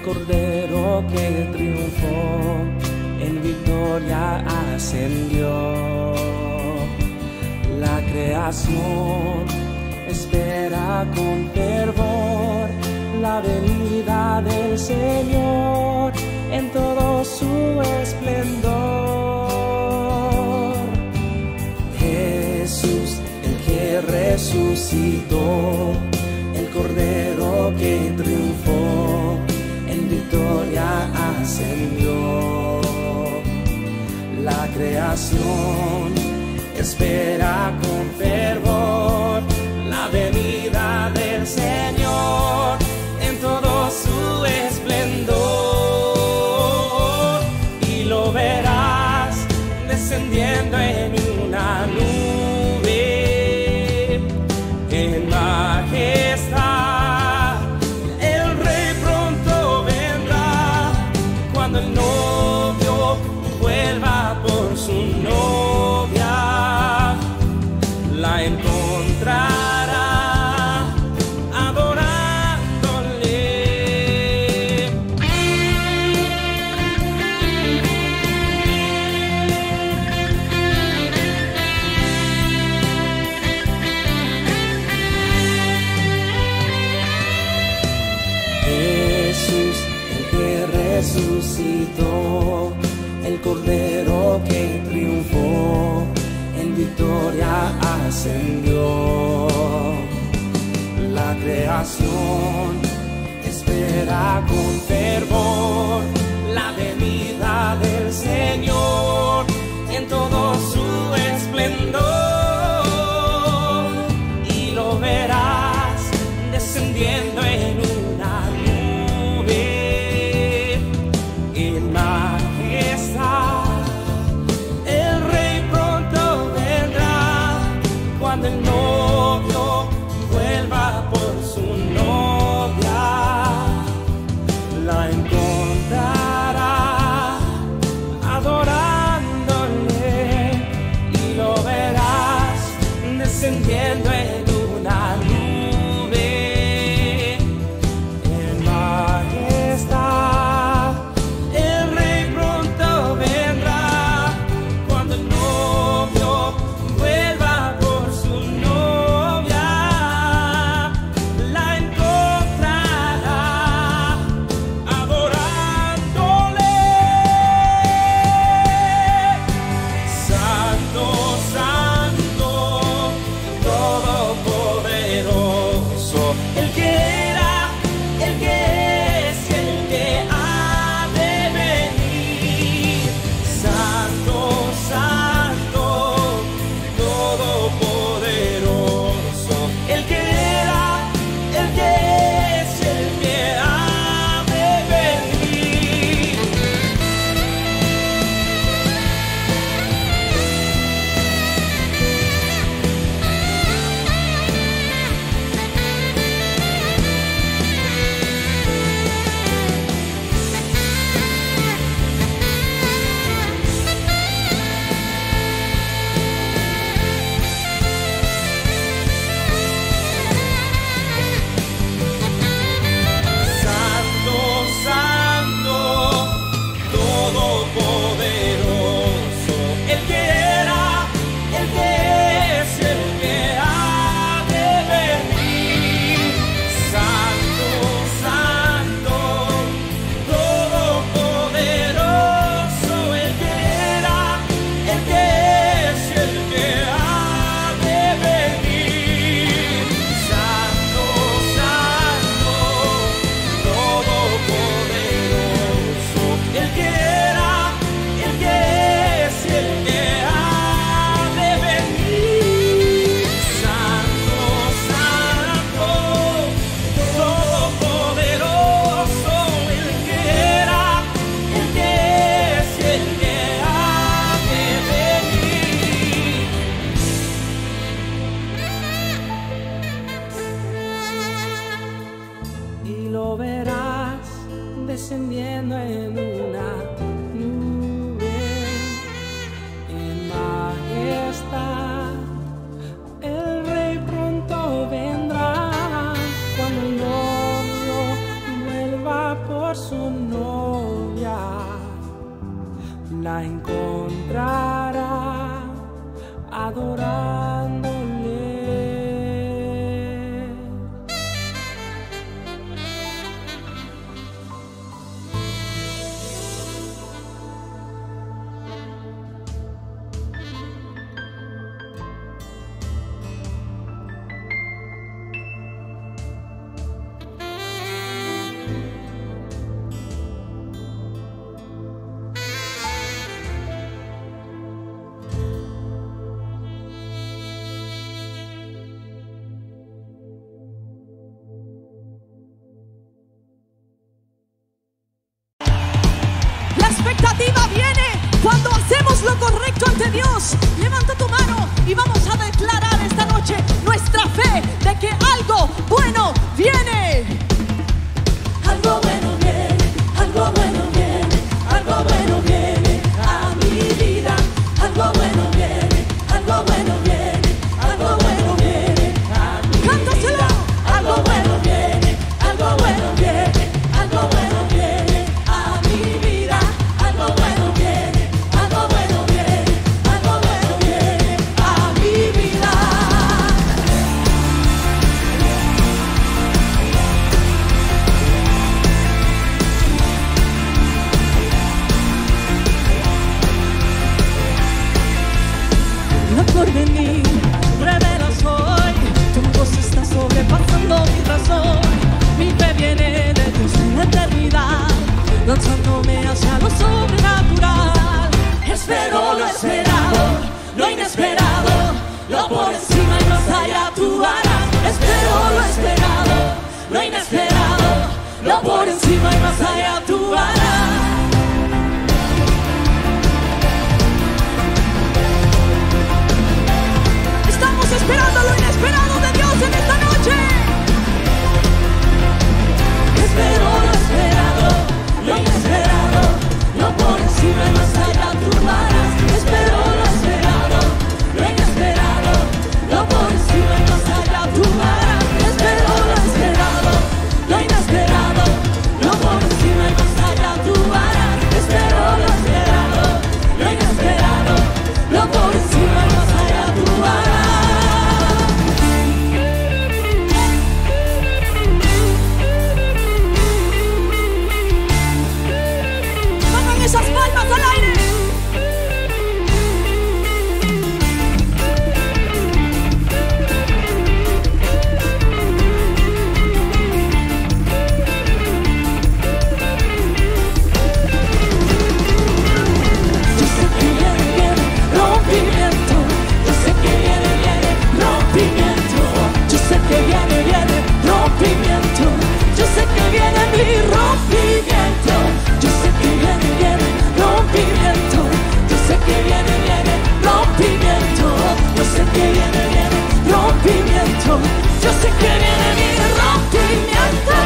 Cordero que triunfó, en victoria ascendió. La creación espera con fervor la venida del Señor en todo su esplendor. Jesús, el que resucitó, el Cordero que triunfó, en victoria ascendió. La creación espera con fervor la venida del Señor en todo su esplendor, y lo verás descendiendo en una nube en majestad. El Rey pronto vendrá cuando el novio vuelva por su novia, la encontrará adorándole. Jesús, el que resucitó, el Cordero que triunfó, en victoria ascendió. La creación espera con fervor la venida del Señor en todo su esplendor, y lo verás descendiendo en una nube en majestad. El Rey pronto vendrá cuando el novio vuelva por su novia, la encontrará adorándole, y lo verás descendiendo en una nube en majestad. El Rey pronto vendrá cuando el novio vuelva por su novia, la encontrará adorándole. Santo, santo, todopoderoso, el que era, el que es y el que ha de venir. Santo, santo, todopoderoso, el que era, el que es y el que ha de venir. Santo, santo, todopoderoso, el que era, el que es y el que ha de venir. Santo, santo, todopoderoso, el que era, el que es y el que ha de venir. Santo, santo, todopoderoso, el que era, el que es y el que ha de venir. Santo, santo, todopoderoso, el que era, el que es y el que ha de venir. Y lo verás descendiendo en una nube en majestad. El Rey pronto vendrá cuando el novio vuelva por su novia la encontrará adorándole. La expectativa viene cuando hacemos lo correcto ante Dios. Levanta tu mano y vamos a declarar esta noche nuestra fe de que algo bueno viene. Algo bueno viene, algo bueno viene, algo bueno viene a mi vida. Algo bueno viene, algo bueno viene, algo bueno viene a mi vida. Cántaselo. Algo bueno viene, algo bueno viene, algo bueno viene a mi vida. Algo bueno viene, algo bueno viene, algo bueno viene a mi vida. Lo por venir revelas hoy, tu voz está sobrepasando mi razón. Mi fe viene de Dios en la eternidad, lanzándome hacia lo sobrenatural. Espero lo esperado, lo inesperado, lo por encima y más allá tú harás. Espero lo esperado, lo inesperado, lo por encima y más allá tú harás. Estamos esperando lo inesperado de Dios en esta noche. Espero lo esperado, lo inesperado, lo por encima y más allá tú harás. Espero lo esperado, lo inesperado, lo por encima y más allá tú harás. Espero lo esperado, lo inesperado, lo por encima y más allá tú harás. Espero lo esperado, lo inesperado, lo por encima y más allá tú harás. Pongan esas palmas al aire. Yo sé que viene, viene rompimiento. Yo sé que viene, viene rompimiento. Yo sé que viene, viene rompimiento. Yo sé que viene mi rompimiento. Yo sé que viene, viene rompimiento. Yo sé que viene, viene rompimiento. Yo sé que viene, viene rompimiento. Yo sé que viene mi rompimiento.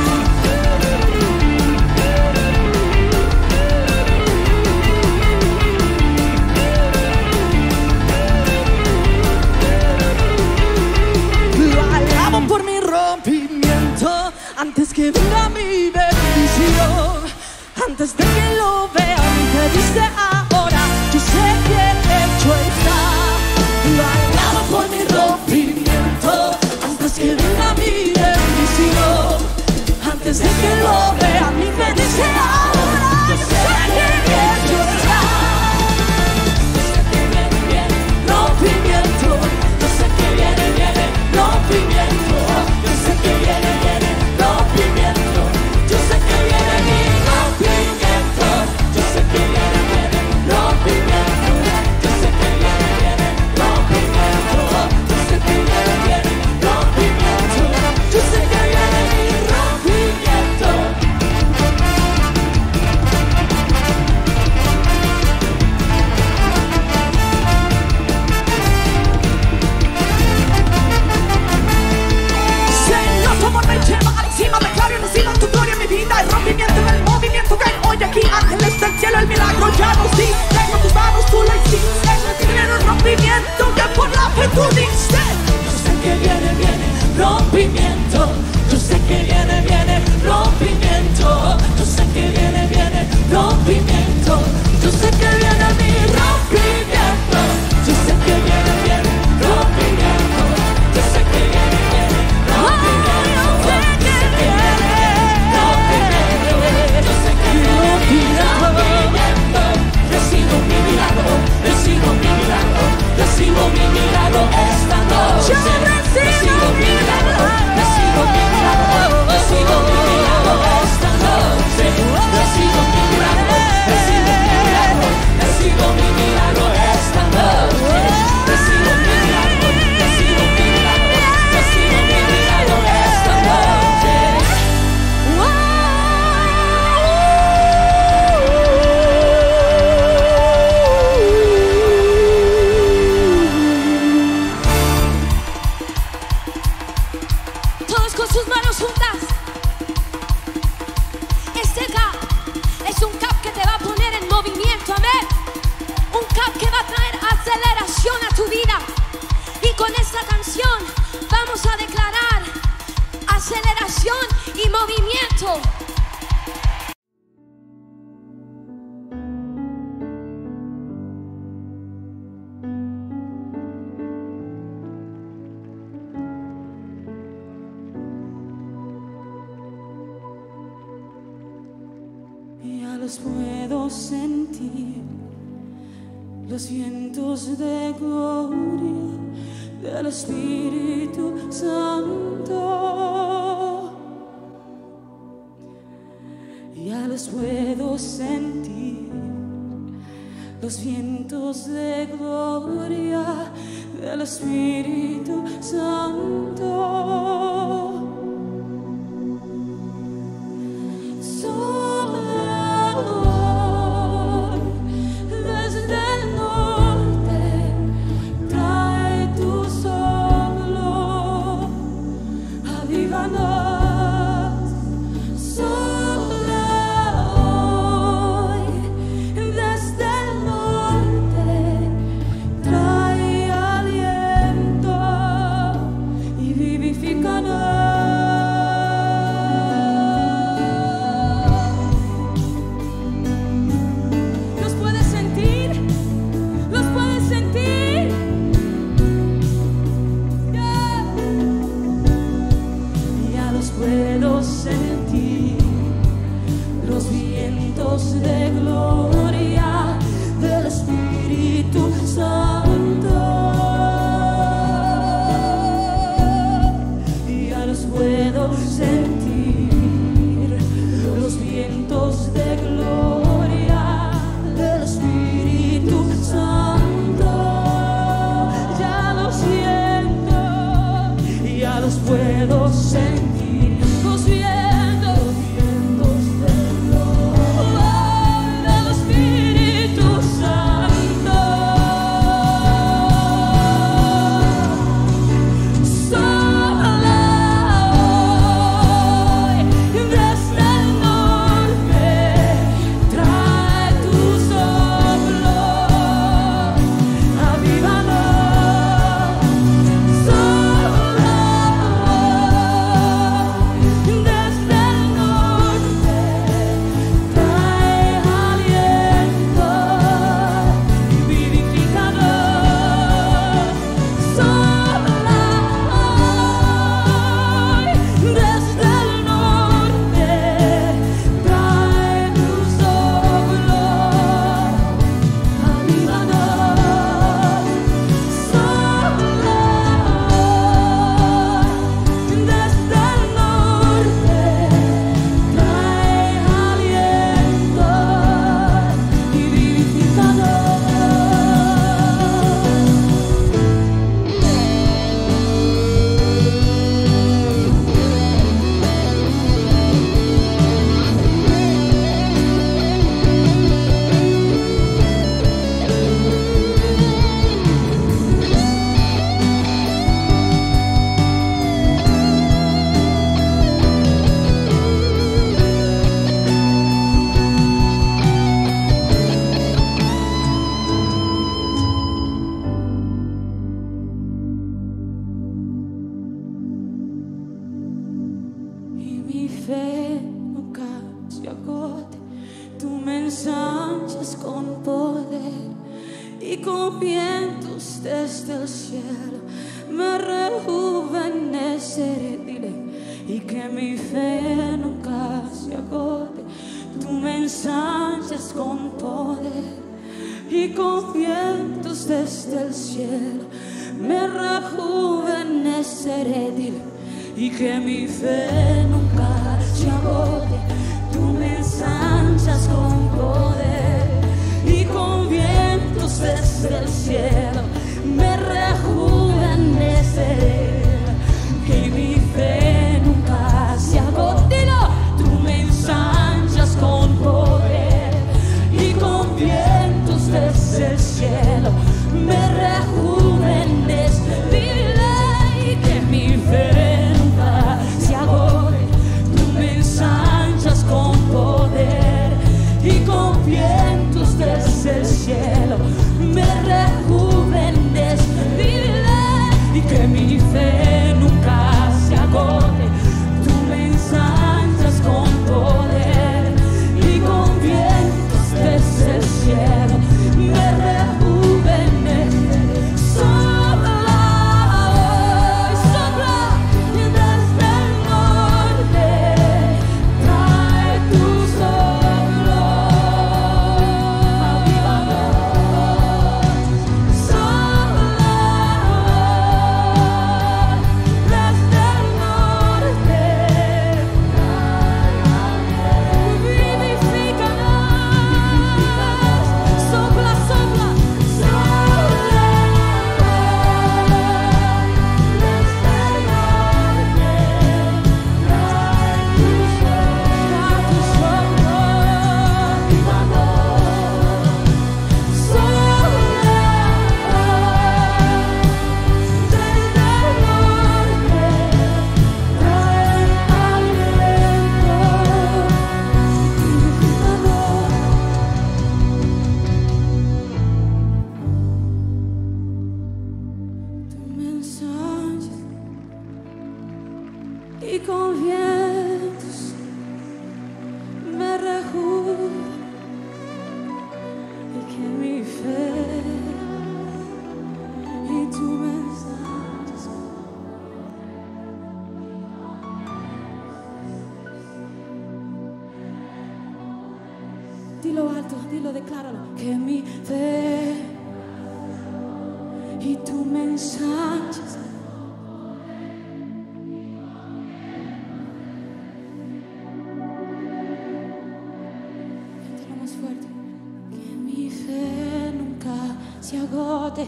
Lo alabo por mi rompimiento, antes que venga mi bendición, antes de que lo vea mi fe dice ahora, yo sé que hecho está. Lo alabo por mi rompimiento, antes que venga mi bendición, antes de que lo vea mi fe dice ahora, yo sé que hecho está. Yo sé que viene, viene rompimiento. Yo sé que viene, viene rompimiento. Yo sé que viene, viene rompimiento. Yo sé que viene mi rompimiento. aceleración y movimiento. Ya los puedo sentir, los vientos de gloria del Espíritu Santo. Ya los puedo sentir, los vientos de gloria del Espíritu Santo. Dile que mi fe nunca se agote, tu mensaje dilo alto, dilo, decláralo. Que mi fe y tú me ensanches. Cántalo más fuerte. Que mi fe nunca se agote.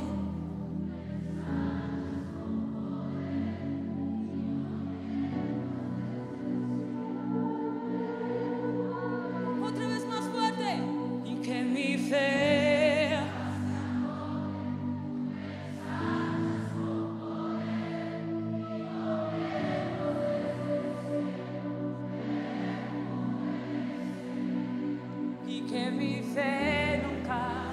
Otra vez más fuerte. Y que mi fe y que mi fe nunca